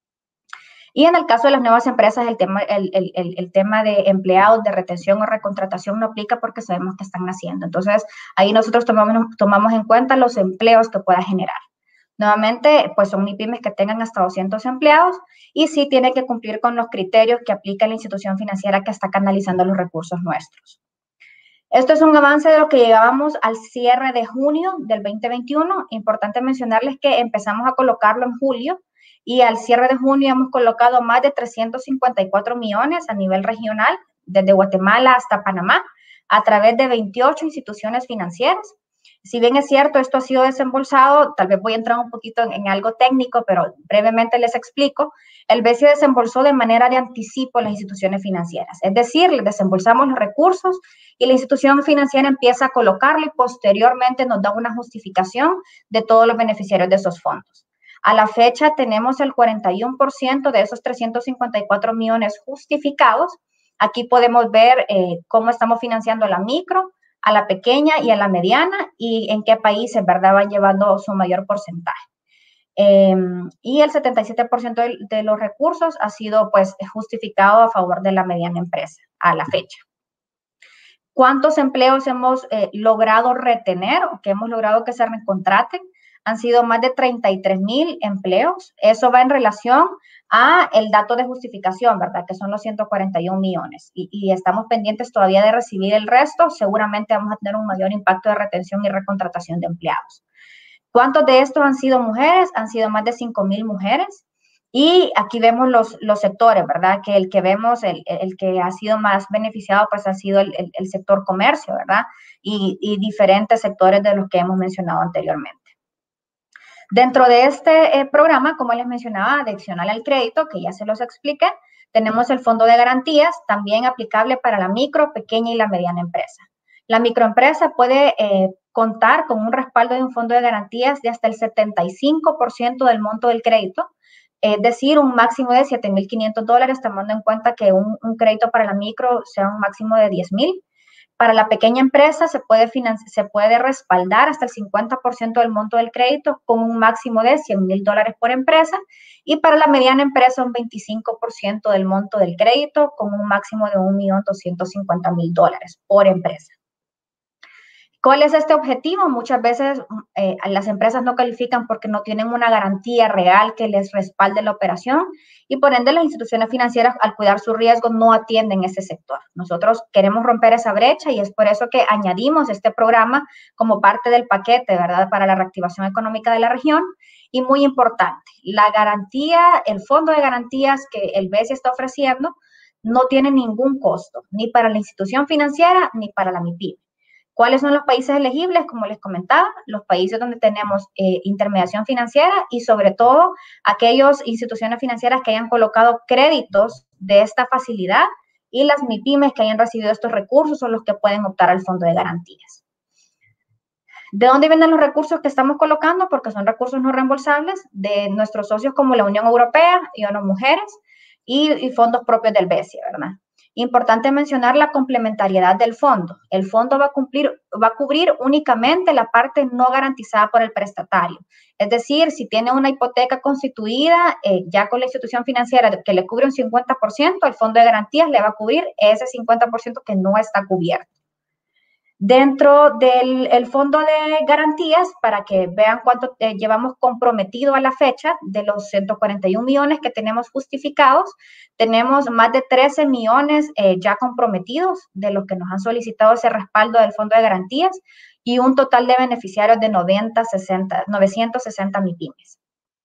Y en el caso de las nuevas empresas, el tema, el, el, el, el tema de empleados, de retención o recontratación no aplica porque sabemos que están naciendo. Entonces, ahí nosotros tomamos, tomamos en cuenta los empleos que pueda generar. Nuevamente, pues son MIPYMES que tengan hasta doscientos empleados y sí tiene que cumplir con los criterios que aplica la institución financiera que está canalizando los recursos nuestros. Esto es un avance de lo que llegábamos al cierre de junio del veinte veintiuno. Importante mencionarles que empezamos a colocarlo en julio y al cierre de junio hemos colocado más de trescientos cincuenta y cuatro millones a nivel regional, desde Guatemala hasta Panamá, a través de veintiocho instituciones financieras. Si bien es cierto, esto ha sido desembolsado, tal vez voy a entrar un poquito en, en algo técnico, pero brevemente les explico. El B E S I desembolsó de manera de anticipo las instituciones financieras. Es decir, les desembolsamos los recursos y la institución financiera empieza a colocarlo y posteriormente nos da una justificación de todos los beneficiarios de esos fondos. A la fecha tenemos el cuarenta y uno por ciento de esos trescientos cincuenta y cuatro millones justificados. Aquí podemos ver eh, cómo estamos financiando a la micro, a la pequeña y a la mediana y en qué países, ¿verdad?, van llevando su mayor porcentaje. Eh, y el setenta y siete por ciento de, de los recursos ha sido pues justificado a favor de la mediana empresa a la fecha. ¿Cuántos empleos hemos eh, logrado retener o que hemos logrado que se recontraten? Han sido más de treinta y tres mil empleos. Eso va en relación a el dato de justificación, ¿verdad? Que son los ciento cuarenta y un millones. Y, y estamos pendientes todavía de recibir el resto. Seguramente vamos a tener un mayor impacto de retención y recontratación de empleados. ¿Cuántos de estos han sido mujeres? Han sido más de cinco mil mujeres. Y aquí vemos los, los sectores, ¿verdad? Que el que vemos, el, el que ha sido más beneficiado, pues ha sido el, el, el sector comercio, ¿verdad? Y, y diferentes sectores de los que hemos mencionado anteriormente. Dentro de este eh, programa, como les mencionaba, adicional al crédito, que ya se los expliqué, tenemos el fondo de garantías, también aplicable para la micro, pequeña y la mediana empresa. La microempresa puede eh, contar con un respaldo de un fondo de garantías de hasta el setenta y cinco por ciento del monto del crédito, es decir, un máximo de siete mil quinientos dólares, tomando en cuenta que un, un crédito para la micro sea un máximo de diez mil. Para la pequeña empresa se puede, se puede respaldar hasta el cincuenta por ciento del monto del crédito con un máximo de cien mil dólares por empresa, y para la mediana empresa un veinticinco por ciento del monto del crédito con un máximo de un millón doscientos cincuenta mil dólares por empresa. ¿Cuál es este objetivo? Muchas veces eh, las empresas no califican porque no tienen una garantía real que les respalde la operación, y por ende las instituciones financieras, al cuidar su riesgo, no atienden ese sector. Nosotros queremos romper esa brecha y es por eso que añadimos este programa como parte del paquete, ¿verdad?, para la reactivación económica de la región. Y muy importante, la garantía, el fondo de garantías que el B E S I está ofreciendo no tiene ningún costo, ni para la institución financiera ni para la MIPYME. ¿Cuáles son los países elegibles? Como les comentaba, los países donde tenemos eh, intermediación financiera y sobre todo aquellas instituciones financieras que hayan colocado créditos de esta facilidad, y las MIPYMES que hayan recibido estos recursos son los que pueden optar al fondo de garantías. ¿De dónde vienen los recursos que estamos colocando? Porque son recursos no reembolsables de nuestros socios como la Unión Europea y ONU Mujeres y, y fondos propios del B E S I, ¿verdad? Importante mencionar la complementariedad del fondo. El fondo va a, cumplir, va a cubrir únicamente la parte no garantizada por el prestatario. Es decir, si tiene una hipoteca constituida eh, ya con la institución financiera que le cubre un cincuenta por ciento, el fondo de garantías le va a cubrir ese cincuenta por ciento que no está cubierto. Dentro del el fondo de garantías, para que vean cuánto eh, llevamos comprometido a la fecha, de los ciento cuarenta y un millones que tenemos justificados, tenemos más de trece millones eh, ya comprometidos de los que nos han solicitado ese respaldo del fondo de garantías, y un total de beneficiarios de noventa, sesenta, novecientos sesenta MIPYMES.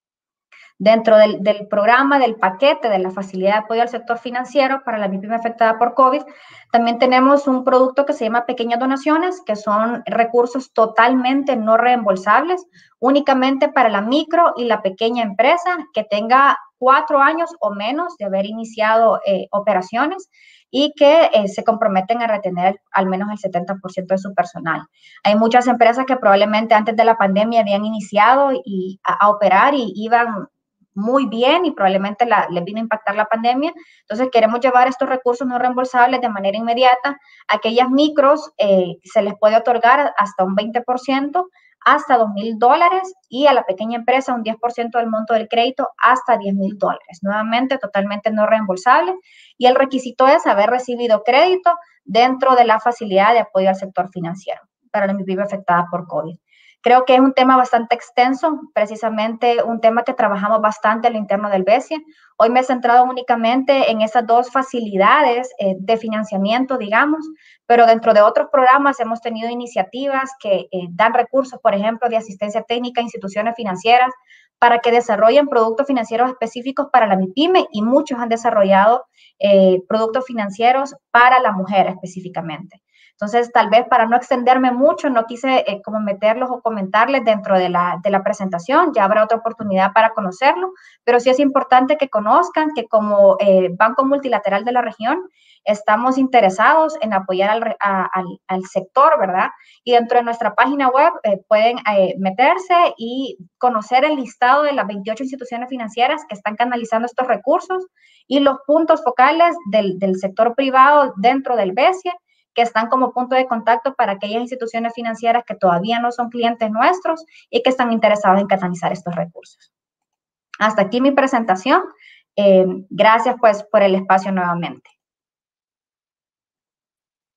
Dentro del, del programa, del paquete de la facilidad de apoyo al sector financiero para la MIPYME afectada por COVID, también tenemos un producto que se llama pequeñas donaciones, que son recursos totalmente no reembolsables, únicamente para la micro y la pequeña empresa que tenga cuatro años o menos de haber iniciado eh, operaciones y que eh, se comprometen a retener al menos el setenta por ciento de su personal. Hay muchas empresas que probablemente antes de la pandemia habían iniciado y, a, a operar y iban muy bien y probablemente la, les vino a impactar la pandemia. Entonces queremos llevar estos recursos no reembolsables de manera inmediata. A aquellas micros eh, se les puede otorgar hasta un veinte por ciento, hasta dos mil dólares, y a la pequeña empresa un diez por ciento del monto del crédito hasta diez mil dólares. Nuevamente, totalmente no reembolsable, y el requisito es haber recibido crédito dentro de la facilidad de apoyo al sector financiero para la MIPYME afectada por COVID. Creo que es un tema bastante extenso, precisamente un tema que trabajamos bastante a lo interno del B E S I. Hoy me he centrado únicamente en esas dos facilidades eh, de financiamiento, digamos, pero dentro de otros programas hemos tenido iniciativas que eh, dan recursos, por ejemplo, de asistencia técnica a instituciones financieras para que desarrollen productos financieros específicos para la MIPYME, y muchos han desarrollado eh, productos financieros para la mujer específicamente. Entonces, tal vez para no extenderme mucho, no quise eh, como meterlos o comentarles dentro de la, de la presentación, ya habrá otra oportunidad para conocerlo, pero sí es importante que conozcan que como eh, Banco Multilateral de la región, estamos interesados en apoyar al, a, al, al sector, ¿verdad? Y dentro de nuestra página web eh, pueden eh, meterse y conocer el listado de las veintiocho instituciones financieras que están canalizando estos recursos y los puntos focales del, del sector privado dentro del B E S I, que están como punto de contacto para aquellas instituciones financieras que todavía no son clientes nuestros y que están interesados en canalizar estos recursos. Hasta aquí mi presentación. Eh, gracias pues por el espacio nuevamente.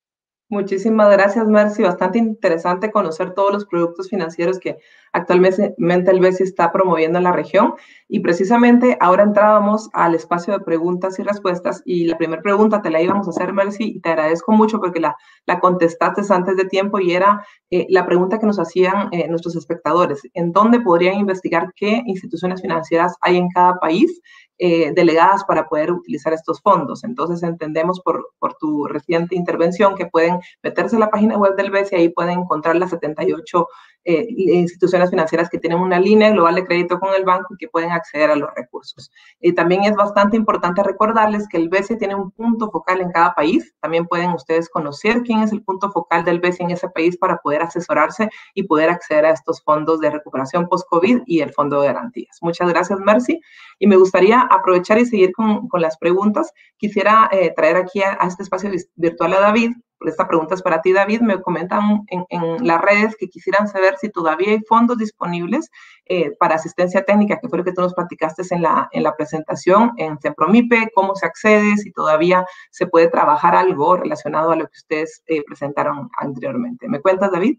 Muchísimas gracias, Mercy. Bastante interesante conocer todos los productos financieros que actualmente el B E S I está promoviendo en la región. Y precisamente ahora entrábamos al espacio de preguntas y respuestas. Y la primera pregunta te la íbamos a hacer, Mercy, y te agradezco mucho porque la, la contestaste antes de tiempo, y era eh, la pregunta que nos hacían eh, nuestros espectadores. ¿En dónde podrían investigar qué instituciones financieras hay en cada país Eh, delegadas para poder utilizar estos fondos? Entonces entendemos por, por tu reciente intervención que pueden meterse en la página web del B E S I y ahí pueden encontrar las setenta y ocho eh, instituciones financieras que tienen una línea global de crédito con el banco y que pueden acceder a los recursos. Y también es bastante importante recordarles que el B E S I tiene un punto focal en cada país. También pueden ustedes conocer quién es el punto focal del B E S I en ese país para poder asesorarse y poder acceder a estos fondos de recuperación post-COVID y el fondo de garantías. Muchas gracias, Mercy. Y me gustaría aprovechar y seguir con, con las preguntas. Quisiera eh, traer aquí a, a este espacio virtual a David. Esta pregunta es para ti, David. Me comentan en, en las redes que quisieran saber si todavía hay fondos disponibles eh, para asistencia técnica, que fue lo que tú nos platicaste en la, en la presentación en Sempromipe, cómo se accede, si todavía se puede trabajar algo relacionado a lo que ustedes eh, presentaron anteriormente. ¿Me cuentas, David?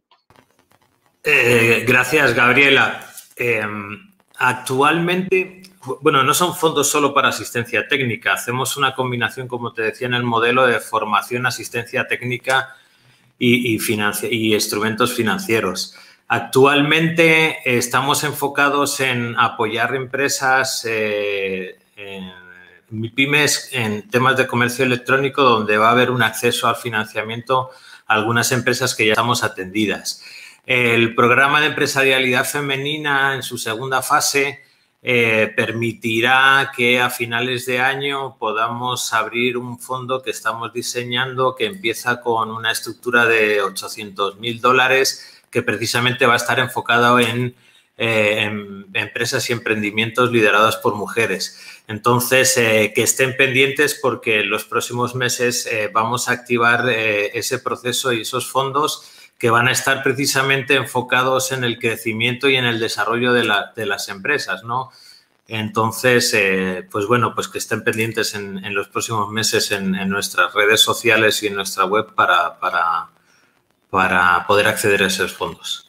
Eh, gracias, Gabriela. Eh, actualmente... Bueno, no son fondos solo para asistencia técnica. Hacemos una combinación, como te decía, en el modelo de formación, asistencia técnica y, y, y instrumentos financieros. Actualmente estamos enfocados en apoyar empresas, eh, en MIPYMES, en temas de comercio electrónico, donde va a haber un acceso al financiamiento a algunas empresas que ya estamos atendidas. El programa de empresarialidad femenina, en su segunda fase, Eh, permitirá que a finales de año podamos abrir un fondo que estamos diseñando que empieza con una estructura de ochocientos mil dólares que precisamente va a estar enfocado en, eh, en empresas y emprendimientos liderados por mujeres. Entonces, eh, que estén pendientes porque en los próximos meses eh, vamos a activar eh, ese proceso y esos fondos que van a estar precisamente enfocados en el crecimiento y en el desarrollo de, la, de las empresas, ¿no? Entonces, eh, pues bueno, pues que estén pendientes en, en los próximos meses en, en nuestras redes sociales y en nuestra web para, para, para poder acceder a esos fondos.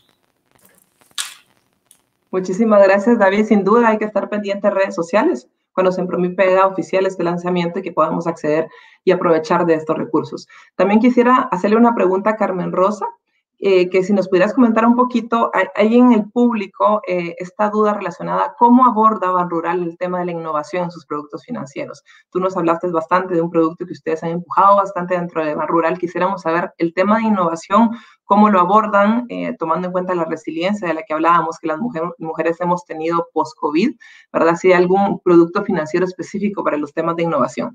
Muchísimas gracias, David. Sin duda hay que estar pendientes de redes sociales cuando Sempromipe haga oficial este lanzamiento y que podamos acceder y aprovechar de estos recursos. También quisiera hacerle una pregunta a Carmen Rosa. Eh, que si nos pudieras comentar un poquito, hay, hay en el público eh, esta duda relacionada a cómo aborda Banrural el tema de la innovación en sus productos financieros. Tú nos hablaste bastante de un producto que ustedes han empujado bastante dentro de Banrural. Quisiéramos saber el tema de innovación, cómo lo abordan, eh, tomando en cuenta la resiliencia de la que hablábamos, que las mujer, mujeres hemos tenido post-COVID, ¿verdad? Si hay algún producto financiero específico para los temas de innovación.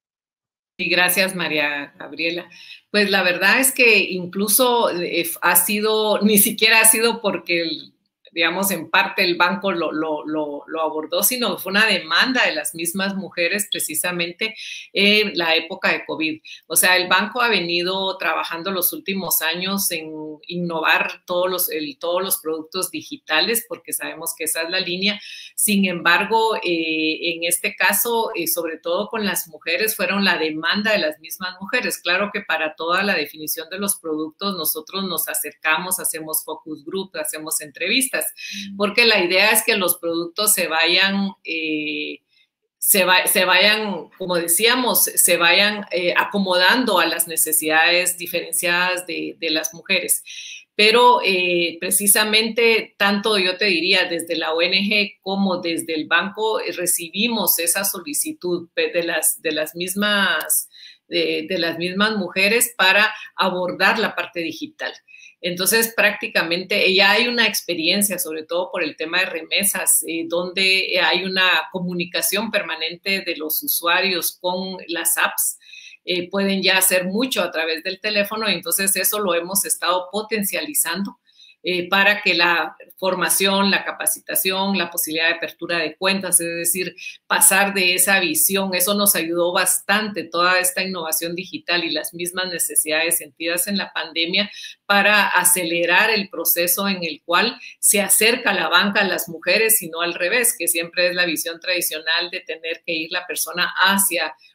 Y gracias, María Gabriela. Pues la verdad es que incluso eh, ha sido, ni siquiera ha sido porque, el, digamos, en parte el banco lo, lo, lo, lo abordó, sino fue una demanda de las mismas mujeres precisamente en la época de COVID. O sea, el banco ha venido trabajando los últimos años en innovar todos los, el, todos los productos digitales, porque sabemos que esa es la línea. Sin embargo, eh, en este caso, eh, sobre todo con las mujeres, fueron la demanda de las mismas mujeres. Claro que para toda la definición de los productos nosotros nos acercamos, hacemos focus group, hacemos entrevistas, porque la idea es que los productos se vayan, eh, se, va, se vayan, como decíamos, se vayan eh, acomodando a las necesidades diferenciadas de, de las mujeres. Pero eh, precisamente, tanto yo te diría, desde la O N G como desde el banco, eh, recibimos esa solicitud de las, de las mismas, de, de las mismas mujeres para abordar la parte digital. Entonces, prácticamente ya hay una experiencia, sobre todo por el tema de remesas, eh, donde hay una comunicación permanente de los usuarios con las apps. Eh, pueden ya hacer mucho a través del teléfono, y entonces eso lo hemos estado potencializando eh, para que la formación, la capacitación, la posibilidad de apertura de cuentas, es decir, pasar de esa visión, eso nos ayudó bastante, toda esta innovación digital y las mismas necesidades sentidas en la pandemia para acelerar el proceso en el cual se acerca la banca a las mujeres y no al revés, que siempre es la visión tradicional de tener que ir la persona hacia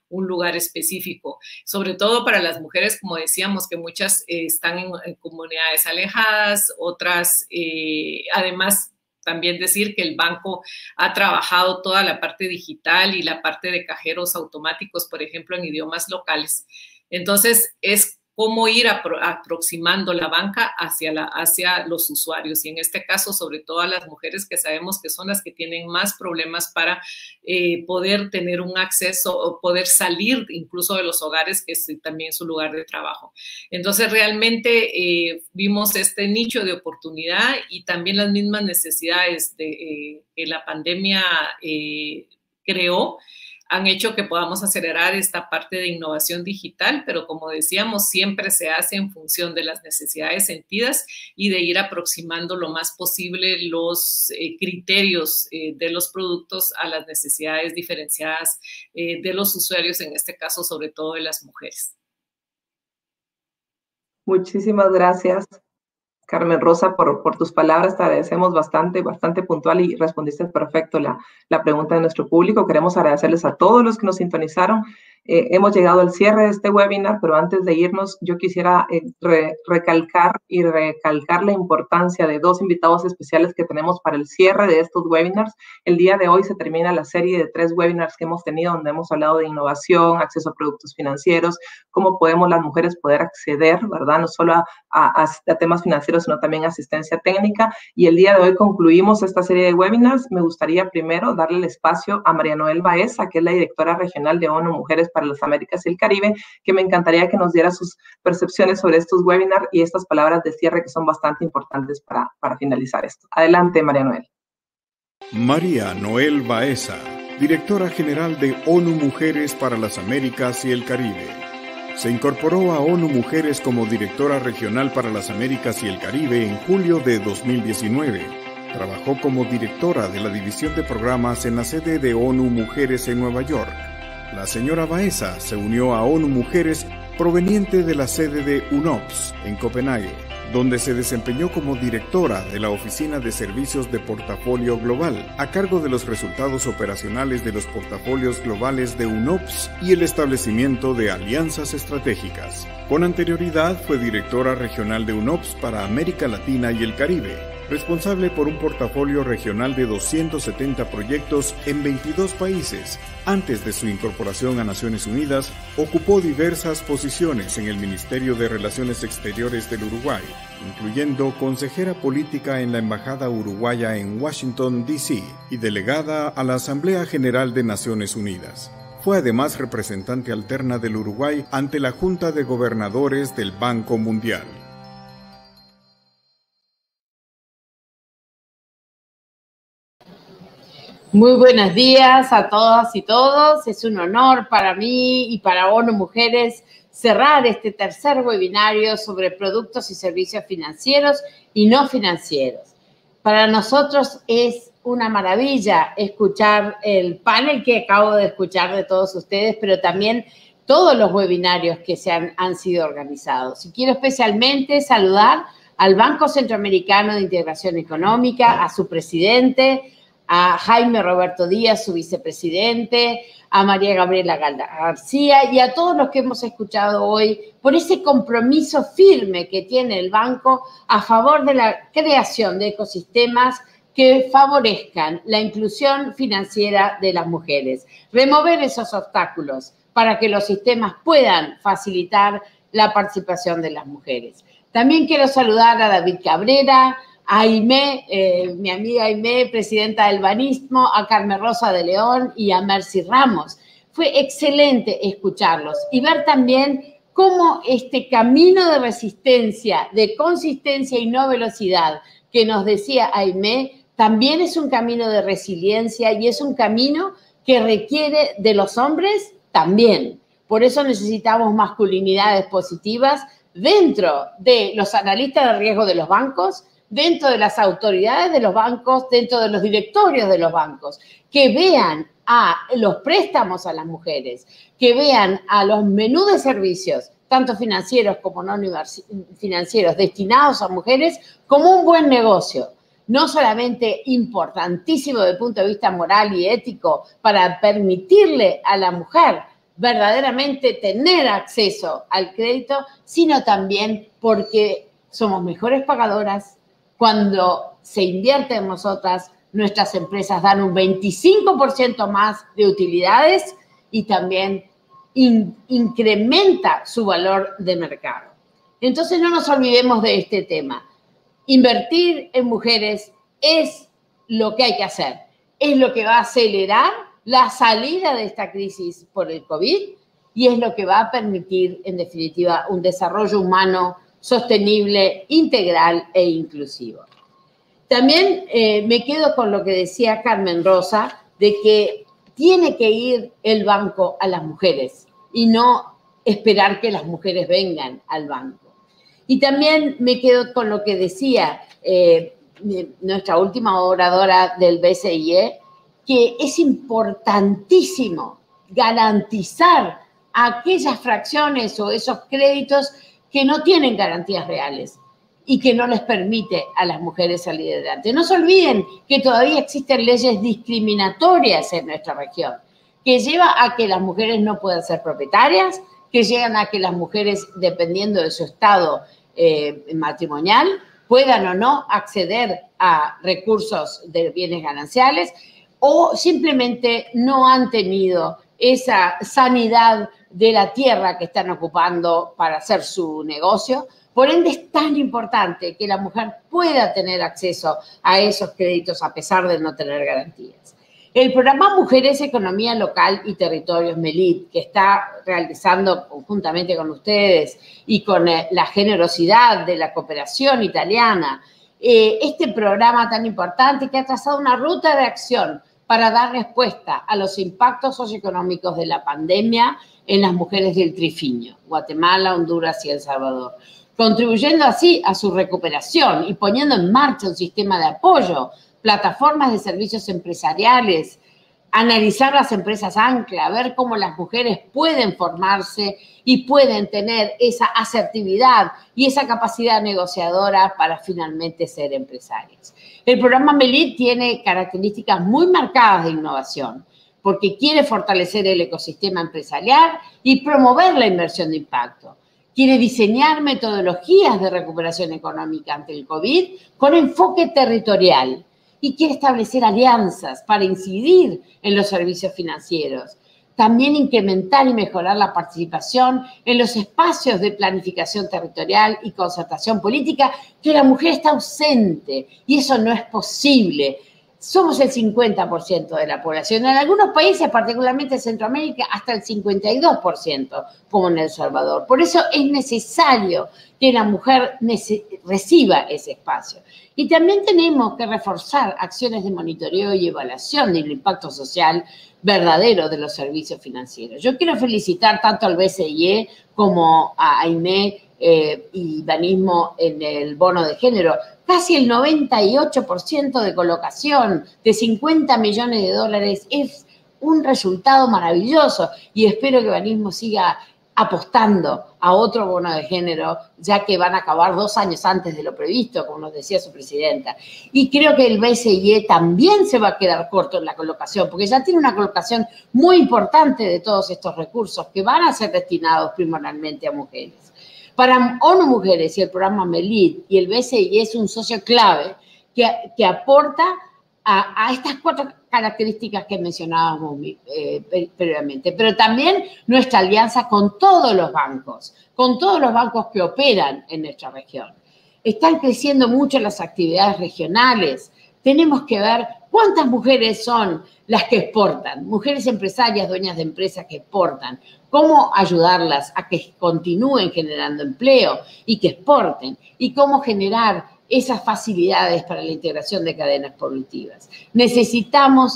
un lugar específico, sobre todo para las mujeres, como decíamos, que muchas eh, están en, en comunidades alejadas, otras, eh, además, también decir que el banco ha trabajado toda la parte digital y la parte de cajeros automáticos, por ejemplo, en idiomas locales. Entonces, es cómo ir apro aproximando la banca hacia, la, hacia los usuarios y en este caso sobre todo a las mujeres que sabemos que son las que tienen más problemas para eh, poder tener un acceso o poder salir incluso de los hogares, que es también su lugar de trabajo. Entonces realmente eh, vimos este nicho de oportunidad y también las mismas necesidades de, eh, que la pandemia eh, creó, han hecho que podamos acelerar esta parte de innovación digital, pero como decíamos, siempre se hace en función de las necesidades sentidas y de ir aproximando lo más posible los eh, criterios eh, de los productos a las necesidades diferenciadas eh, de los usuarios, en este caso, sobre todo de las mujeres. Muchísimas gracias, Carmen Rosa, por, por tus palabras. Te agradecemos bastante, bastante puntual y respondiste perfecto la, la pregunta de nuestro público. Queremos agradecerles a todos los que nos sintonizaron. Eh, hemos llegado al cierre de este webinar, pero antes de irnos, yo quisiera eh, re, recalcar y recalcar la importancia de dos invitados especiales que tenemos para el cierre de estos webinars. El día de hoy se termina la serie de tres webinars que hemos tenido, donde hemos hablado de innovación, acceso a productos financieros, cómo podemos las mujeres poder acceder, ¿verdad? No solo a, a, a temas financieros, sino también asistencia técnica. Y el día de hoy concluimos esta serie de webinars. Me gustaría primero darle el espacio a María Noel Baeza, que es la directora regional de ONU Mujeres para las Américas y el Caribe, que me encantaría que nos diera sus percepciones sobre estos webinars y estas palabras de cierre que son bastante importantes para, para finalizar esto. Adelante, María Noel. María Noel Baeza, directora general de ONU Mujeres para las Américas y el Caribe. Se incorporó a ONU Mujeres como directora regional para las Américas y el Caribe en julio de dos mil diecinueve. Trabajó como directora de la división de programas en la sede de ONU Mujeres en Nueva York. La señora Baeza se unió a ONU Mujeres proveniente de la sede de UNOPS en Copenhague, donde se desempeñó como directora de la Oficina de Servicios de Portafolio Global, a cargo de los resultados operacionales de los portafolios globales de UNOPS y el establecimiento de alianzas estratégicas. Con anterioridad fue directora regional de UNOPS para América Latina y el Caribe, responsable por un portafolio regional de doscientos setenta proyectos en veintidós países. Antes de su incorporación a Naciones Unidas, ocupó diversas posiciones en el Ministerio de Relaciones Exteriores del Uruguay, incluyendo consejera política en la Embajada Uruguaya en Washington, D C y delegada a la Asamblea General de Naciones Unidas. Fue además representante alterna del Uruguay ante la Junta de Gobernadores del Banco Mundial. Muy buenos días a todas y todos. Es un honor para mí y para ONU Mujeres cerrar este tercer webinario sobre productos y servicios financieros y no financieros. Para nosotros es una maravilla escuchar el panel que acabo de escuchar de todos ustedes, pero también todos los webinarios que se han, han sido organizados. Y quiero especialmente saludar al Banco Centroamericano de Integración Económica, a su presidente, a Jaime Roberto Díaz, su vicepresidente, a María Gabriela García y a todos los que hemos escuchado hoy por ese compromiso firme que tiene el banco a favor de la creación de ecosistemas que favorezcan la inclusión financiera de las mujeres, remover esos obstáculos para que los sistemas puedan facilitar la participación de las mujeres. También quiero saludar a David Cabrera, a Aimé, eh, mi amiga Aimé, presidenta del Banismo, a Carmen Rosa de León y a Mercy Ramos. Fue excelente escucharlos y ver también cómo este camino de resistencia, de consistencia y no velocidad que nos decía Aimé, también es un camino de resiliencia y es un camino que requiere de los hombres también. Por eso necesitamos masculinidades positivas dentro de los analistas de riesgo de los bancos, dentro de las autoridades de los bancos, dentro de los directorios de los bancos, que vean a los préstamos a las mujeres, que vean a los menús de servicios, tanto financieros como no financieros, destinados a mujeres, como un buen negocio. No solamente importantísimo desde el punto de vista moral y ético para permitirle a la mujer verdaderamente tener acceso al crédito, sino también porque somos mejores pagadoras. Cuando se invierte en nosotras, nuestras empresas dan un veinticinco por ciento más de utilidades y también in, incrementa su valor de mercado. Entonces no nos olvidemos de este tema. Invertir en mujeres es lo que hay que hacer, es lo que va a acelerar la salida de esta crisis por el COVID y es lo que va a permitir, en definitiva, un desarrollo humano sostenible, integral e inclusivo. También eh, me quedo con lo que decía Carmen Rosa, de que tiene que ir el banco a las mujeres y no esperar que las mujeres vengan al banco. Y también me quedo con lo que decía eh, nuestra última oradora del B C I E, que es importantísimo garantizar aquellas fracciones o esos créditos que no tienen garantías reales y que no les permite a las mujeres salir adelante. No se olviden que todavía existen leyes discriminatorias en nuestra región, que lleva a que las mujeres no puedan ser propietarias, que llegan a que las mujeres, dependiendo de su estado eh, matrimonial, puedan o no acceder a recursos de bienes gananciales, o simplemente no han tenido esa sanidad de la tierra que están ocupando para hacer su negocio. Por ende, es tan importante que la mujer pueda tener acceso a esos créditos a pesar de no tener garantías. El programa Mujeres, Economía Local y Territorios, MELIT, que está realizando conjuntamente con ustedes y con eh, la generosidad de la cooperación italiana, eh, este programa tan importante que ha trazado una ruta de acción para dar respuesta a los impactos socioeconómicos de la pandemia en las mujeres del Trifinio, Guatemala, Honduras y El Salvador, contribuyendo así a su recuperación y poniendo en marcha un sistema de apoyo, plataformas de servicios empresariales, analizar las empresas ancla, ver cómo las mujeres pueden formarse y pueden tener esa asertividad y esa capacidad negociadora para finalmente ser empresarias. El programa MELIT tiene características muy marcadas de innovación, porque quiere fortalecer el ecosistema empresarial y promover la inversión de impacto. Quiere diseñar metodologías de recuperación económica ante el COVID con enfoque territorial y quiere establecer alianzas para incidir en los servicios financieros. También incrementar y mejorar la participación en los espacios de planificación territorial y concertación política, que la mujer está ausente y eso no es posible. Somos el cincuenta por ciento de la población. En algunos países, particularmente en Centroamérica, hasta el cincuenta y dos por ciento, como en El Salvador. Por eso es necesario que la mujer reciba ese espacio. Y también tenemos que reforzar acciones de monitoreo y evaluación del impacto social verdadero de los servicios financieros. Yo quiero felicitar tanto al B C I E como a AIME eh, y Banismo en el bono de género. Casi el noventa y ocho por ciento de colocación de cincuenta millones de dólares es un resultado maravilloso y espero que Banismo siga apostando a otro bono de género, ya que van a acabar dos años antes de lo previsto, como nos decía su presidenta. Y creo que el B C I E también se va a quedar corto en la colocación, porque ya tiene una colocación muy importante de todos estos recursos que van a ser destinados primordialmente a mujeres. Para ONU Mujeres y el programa MELIT y el B C I E es un socio clave que, que aporta a, a estas cuatro características que mencionábamos eh, previamente, pero también nuestra alianza con todos los bancos, con todos los bancos que operan en nuestra región. Están creciendo mucho las actividades regionales. Tenemos que ver cuántas mujeres son las que exportan, mujeres empresarias, dueñas de empresas que exportan, cómo ayudarlas a que continúen generando empleo y que exporten, y cómo generar esas facilidades para la integración de cadenas productivas. Necesitamos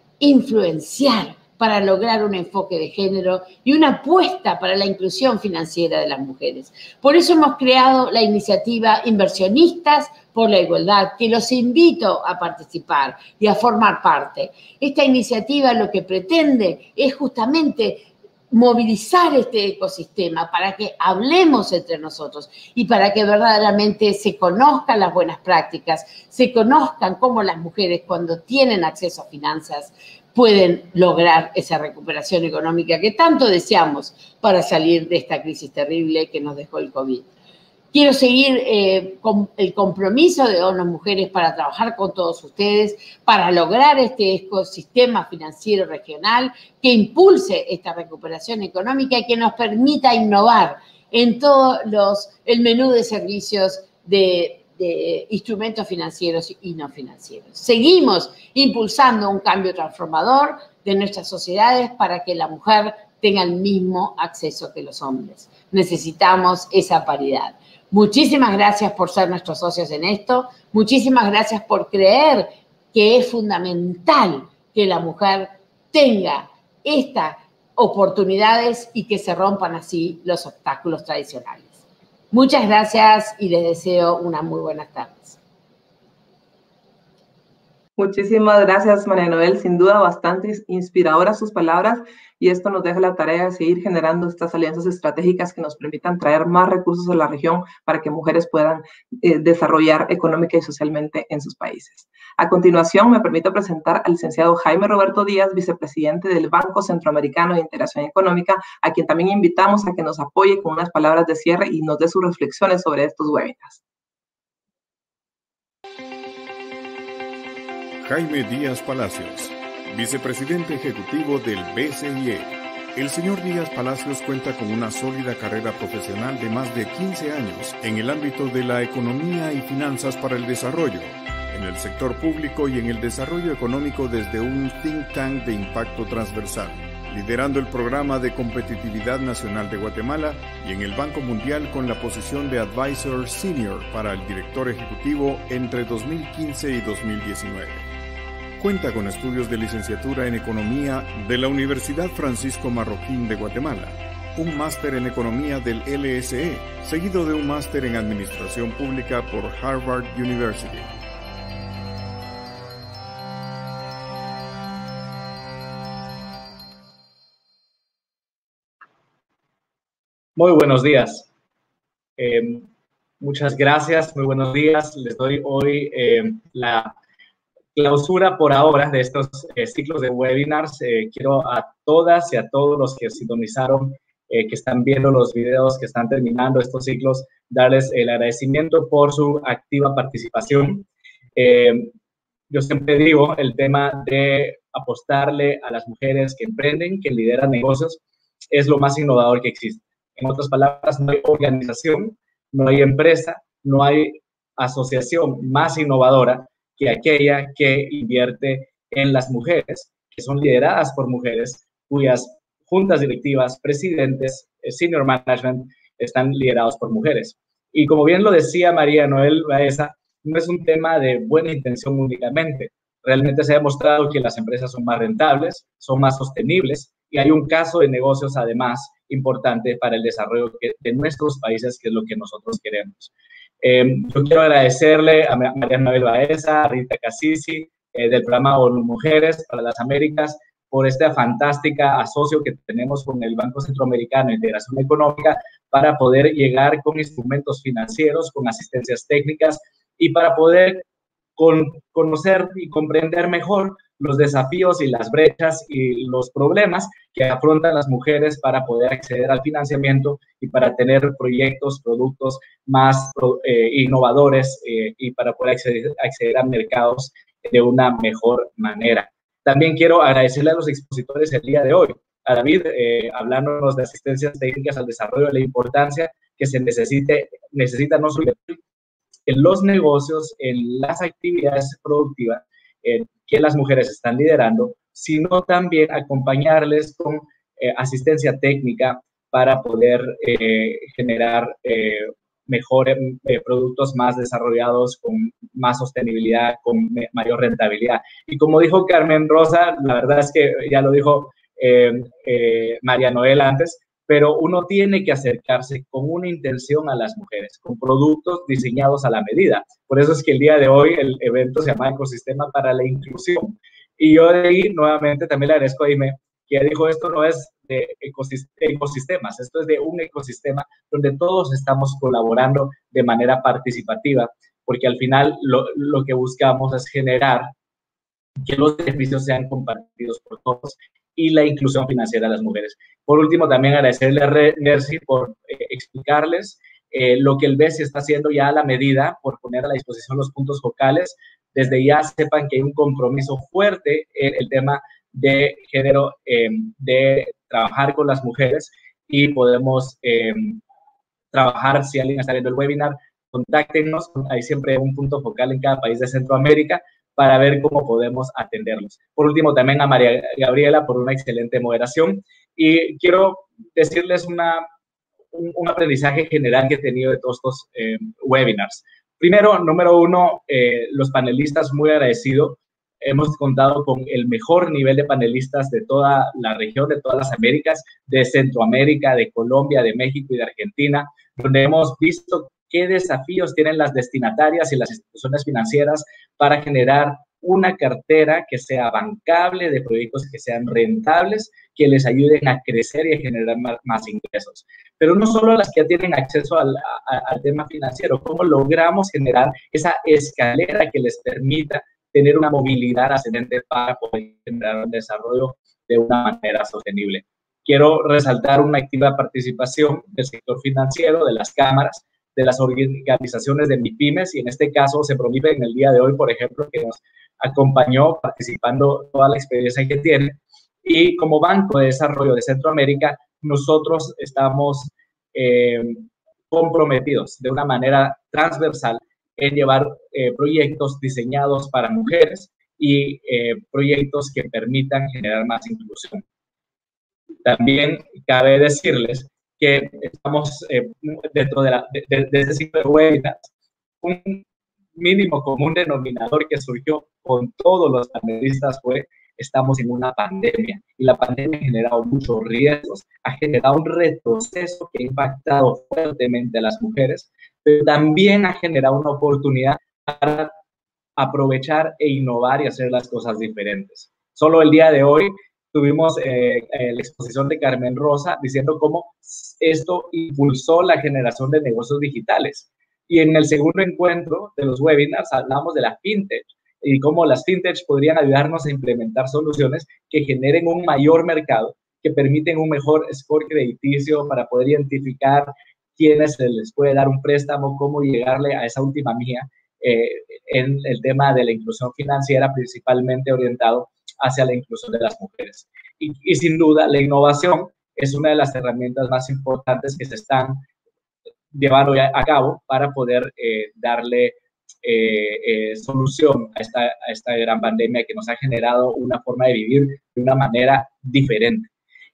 influenciar para lograr un enfoque de género y una apuesta para la inclusión financiera de las mujeres. Por eso hemos creado la iniciativa Inversionistas por la Igualdad, que los invito a participar y a formar parte. Esta iniciativa lo que pretende es justamente movilizar este ecosistema para que hablemos entre nosotros y para que verdaderamente se conozcan las buenas prácticas, se conozcan cómo las mujeres cuando tienen acceso a finanzas pueden lograr esa recuperación económica que tanto deseamos para salir de esta crisis terrible que nos dejó el COVID. Quiero seguir eh, con el compromiso de ONU Mujeres para trabajar con todos ustedes, para lograr este ecosistema financiero regional que impulse esta recuperación económica y que nos permita innovar en todo los, el menú de servicios de, de instrumentos financieros y no financieros. Seguimos impulsando un cambio transformador de nuestras sociedades para que la mujer tenga el mismo acceso que los hombres. Necesitamos esa paridad. Muchísimas gracias por ser nuestros socios en esto. Muchísimas gracias por creer que es fundamental que la mujer tenga estas oportunidades y que se rompan así los obstáculos tradicionales. Muchas gracias y les deseo unas muy buenas tardes. Muchísimas gracias, María Noel. Sin duda, bastante inspiradoras sus palabras y esto nos deja la tarea de seguir generando estas alianzas estratégicas que nos permitan traer más recursos a la región para que mujeres puedan eh, desarrollar económica y socialmente en sus países. A continuación, me permito presentar al licenciado Jaime Roberto Díaz, vicepresidente del Banco Centroamericano de Integración Económica, a quien también invitamos a que nos apoye con unas palabras de cierre y nos dé sus reflexiones sobre estos webinars. Jaime Díaz Palacios, vicepresidente ejecutivo del B C I E. El señor Díaz Palacios cuenta con una sólida carrera profesional de más de quince años en el ámbito de la economía y finanzas para el desarrollo, en el sector público y en el desarrollo económico desde un think tank de impacto transversal, liderando el programa de competitividad nacional de Guatemala y en el Banco Mundial con la posición de Advisor Senior para el director ejecutivo entre dos mil quince y dos mil diecinueve. Cuenta con estudios de licenciatura en Economía de la Universidad Francisco Marroquín de Guatemala, un máster en Economía del L S E, seguido de un máster en Administración Pública por Harvard University. Muy buenos días. Eh, muchas gracias, muy buenos días. Les doy hoy eh, la clausura por ahora de estos eh, ciclos de webinars. Eh, quiero a todas y a todos los que sintonizaron, eh, que están viendo los videos, que están terminando estos ciclos, darles el agradecimiento por su activa participación. Eh, yo siempre digo el tema de apostarle a las mujeres que emprenden, que lideran negocios, es lo más innovador que existe. En otras palabras, no hay organización, no hay empresa, no hay asociación más innovadora que aquella que invierte en las mujeres, que son lideradas por mujeres, cuyas juntas directivas, presidentes, senior management, están liderados por mujeres. Y como bien lo decía María Noel Baeza, no es un tema de buena intención únicamente. Realmente se ha demostrado que las empresas son más rentables, son más sostenibles, y hay un caso de negocios, además, importante para el desarrollo de nuestros países, que es lo que nosotros queremos. Eh, yo quiero agradecerle a María Noel Baeza, a Rita Casisi, eh, del programa ONU Mujeres para las Américas, por esta fantástica asocio que tenemos con el Banco Centroamericano de Integración Económica para poder llegar con instrumentos financieros, con asistencias técnicas y para poder con, conocer y comprender mejor los desafíos y las brechas y los problemas que afrontan las mujeres para poder acceder al financiamiento y para tener proyectos, productos más eh, innovadores eh, y para poder acceder, acceder a mercados de una mejor manera. También quiero agradecerle a los expositores el día de hoy, a David, eh, hablándonos de asistencias técnicas al desarrollo, de la importancia que se necesite, necesita no solo en los negocios, en las actividades productivas, eh, que las mujeres están liderando, sino también acompañarles con eh, asistencia técnica para poder eh, generar eh, mejores eh, productos más desarrollados, con más sostenibilidad, con mayor rentabilidad. Y como dijo Carmen Rosa, la verdad es que ya lo dijo eh, eh, María Noel antes, pero uno tiene que acercarse con una intención a las mujeres, con productos diseñados a la medida. Por eso es que el día de hoy el evento se llama Ecosistema para la Inclusión. Y yo de ahí nuevamente también le agradezco a Aime, que ya dijo, esto no es de ecosistemas, esto es de un ecosistema donde todos estamos colaborando de manera participativa, porque al final lo, lo que buscamos es generar que los beneficios sean compartidos por todos y la inclusión financiera de las mujeres. Por último, también agradecerle a Mercy por eh, explicarles eh, lo que el B E S I está haciendo ya a la medida, por poner a la disposición los puntos focales. Desde ya sepan que hay un compromiso fuerte en el tema de género, eh, de trabajar con las mujeres, y podemos eh, trabajar. Si alguien está viendo el webinar, contáctenos, hay siempre un punto focal en cada país de Centroamérica para ver cómo podemos atenderlos. Por último, también a María Gabriela por una excelente moderación, y quiero decirles una, un, un aprendizaje general que he tenido de todos estos eh, webinars. Primero, número uno, eh, los panelistas, muy agradecidos. Hemos contado con el mejor nivel de panelistas de toda la región, de todas las Américas, de Centroamérica, de Colombia, de México y de Argentina, donde hemos visto qué desafíos tienen las destinatarias y las instituciones financieras para generar una cartera que sea bancable, de proyectos que sean rentables, que les ayuden a crecer y a generar más, más ingresos. Pero no solo las que tienen acceso al, a, al tema financiero, cómo logramos generar esa escalera que les permita tener una movilidad ascendente para poder generar un desarrollo de una manera sostenible. Quiero resaltar una activa participación del sector financiero, de las cámaras, de las organizaciones de MIPYMES, y en este caso se promueve en el día de hoy, por ejemplo, que nos acompañó participando toda la experiencia que tiene. Y como Banco de Desarrollo de Centroamérica, nosotros estamos eh, comprometidos de una manera transversal en llevar eh, proyectos diseñados para mujeres y eh, proyectos que permitan generar más inclusión. También cabe decirles que estamos eh, dentro de, la, de, de, de este ciclo de webinars, un mínimo común denominador que surgió con todos los panelistas fue: estamos en una pandemia, y la pandemia ha generado muchos riesgos, ha generado un retroceso que ha impactado fuertemente a las mujeres, pero también ha generado una oportunidad para aprovechar e innovar y hacer las cosas diferentes. Solo el día de hoy tuvimos eh, eh, la exposición de Carmen Rosa diciendo cómo esto impulsó la generación de negocios digitales. Y en el segundo encuentro de los webinars hablamos de la fintech y cómo las fintech podrían ayudarnos a implementar soluciones que generen un mayor mercado, que permiten un mejor score crediticio para poder identificar quiénes se les puede dar un préstamo, cómo llegarle a esa última milla eh, en el tema de la inclusión financiera, principalmente orientado hacia la inclusión de las mujeres. Y, y sin duda, la innovación es una de las herramientas más importantes que se están llevando a cabo para poder eh, darle eh, eh, solución a esta, a esta gran pandemia que nos ha generado una forma de vivir de una manera diferente.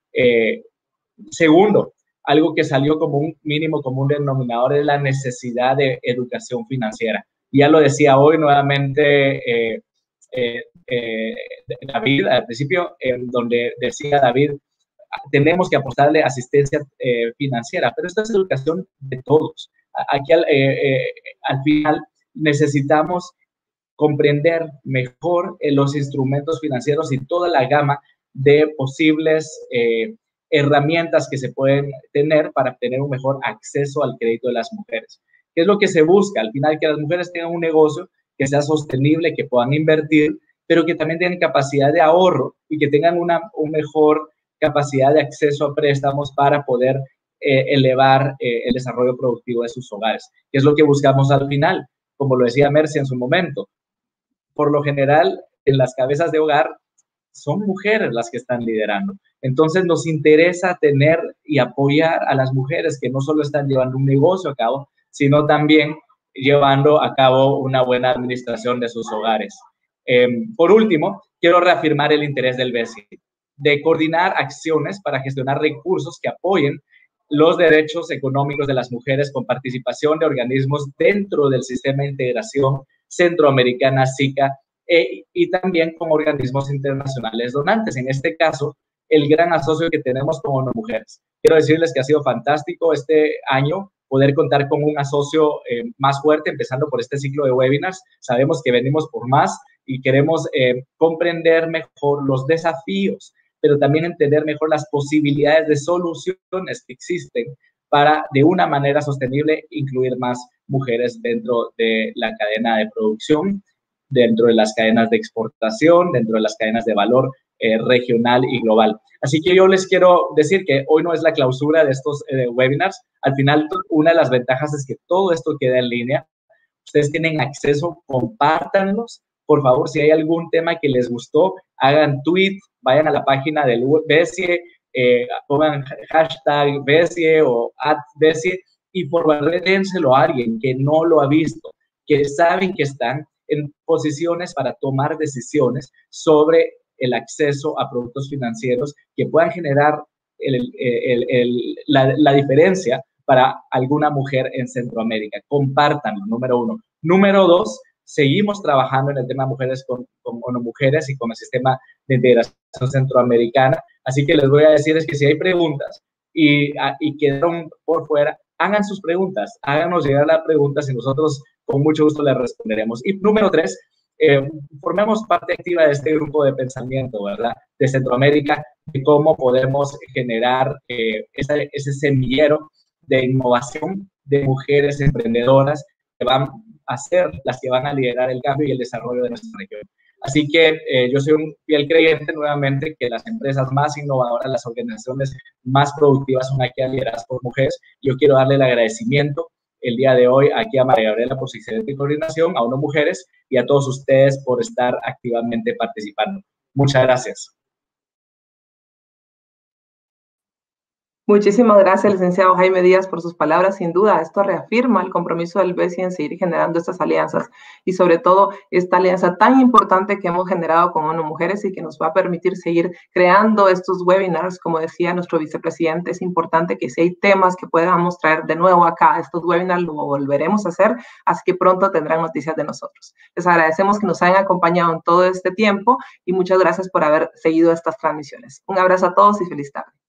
Eh, segundo, algo que salió como un mínimo común denominador es la necesidad de educación financiera. Ya lo decía hoy nuevamente eh, eh, eh, David, al principio, eh, donde decía David, tenemos que apostarle asistencia eh, financiera, pero esta es educación de todos. Aquí al, eh, eh, al final necesitamos comprender mejor eh, los instrumentos financieros y toda la gama de posibles eh, herramientas que se pueden tener para tener un mejor acceso al crédito de las mujeres. ¿Qué es lo que se busca? Al final, que las mujeres tengan un negocio que sea sostenible, que puedan invertir, pero que también tengan capacidad de ahorro y que tengan una un mejor capacidad de acceso a préstamos para poder eh, elevar eh, el desarrollo productivo de sus hogares, que es lo que buscamos al final, como lo decía Mercy en su momento. Por lo general, en las cabezas de hogar son mujeres las que están liderando. Entonces, nos interesa tener y apoyar a las mujeres que no solo están llevando un negocio a cabo, sino también llevando a cabo una buena administración de sus hogares. Eh, por último, quiero reafirmar el interés del B E S I de coordinar acciones para gestionar recursos que apoyen los derechos económicos de las mujeres con participación de organismos dentro del sistema de integración centroamericana SICA e, y también con organismos internacionales donantes. En este caso, el gran asocio que tenemos con ONU Mujeres. Quiero decirles que ha sido fantástico este año poder contar con un asocio eh, más fuerte, empezando por este ciclo de webinars. Sabemos que venimos por más y queremos eh, comprender mejor los desafíos, pero también entender mejor las posibilidades de soluciones que existen para, de una manera sostenible, incluir más mujeres dentro de la cadena de producción. dentro de las cadenas de exportación, dentro de las cadenas de valor eh, regional y global. Así que yo les quiero decir que hoy no es la clausura de estos eh, webinars. Al final, una de las ventajas es que todo esto queda en línea. Ustedes tienen acceso, compártanlos. Por favor, si hay algún tema que les gustó, hagan tweet, vayan a la página del BESIE, eh, pongan hashtag BESIE o at BESIE y por favor, dénselo a alguien que no lo ha visto, que saben que están en posiciones para tomar decisiones sobre el acceso a productos financieros que puedan generar el, el, el, la, la diferencia para alguna mujer en Centroamérica. Compártanlo, número uno. Número dos, seguimos trabajando en el tema de mujeres con, con ONU-Mujeres y con el sistema de integración centroamericana. Así que les voy a decir es que si hay preguntas y, y quedaron por fuera, hagan sus preguntas, háganos llegar las preguntas y nosotros con mucho gusto les responderemos. Y número tres, eh, formemos parte activa de este grupo de pensamiento, ¿verdad? De Centroamérica, de cómo podemos generar eh, ese, ese semillero de innovación de mujeres emprendedoras que van a ser las que van a liderar el cambio y el desarrollo de nuestra región. Así que eh, yo soy un fiel creyente nuevamente que las empresas más innovadoras, las organizaciones más productivas son aquellas lideradas por mujeres. Yo quiero darle el agradecimiento el día de hoy aquí a María Gabriela por su excelente coordinación, a ONU-Mujeres y a todos ustedes por estar activamente participando. Muchas gracias. Muchísimas gracias, licenciado Jaime Díaz, por sus palabras. Sin duda, esto reafirma el compromiso del BESIE en seguir generando estas alianzas y sobre todo esta alianza tan importante que hemos generado con ONU-Mujeres y que nos va a permitir seguir creando estos webinars. Como decía nuestro vicepresidente, es importante que si hay temas que podamos traer de nuevo acá a estos webinars, lo volveremos a hacer, así que pronto tendrán noticias de nosotros. Les agradecemos que nos hayan acompañado en todo este tiempo y muchas gracias por haber seguido estas transmisiones. Un abrazo a todos y feliz tarde.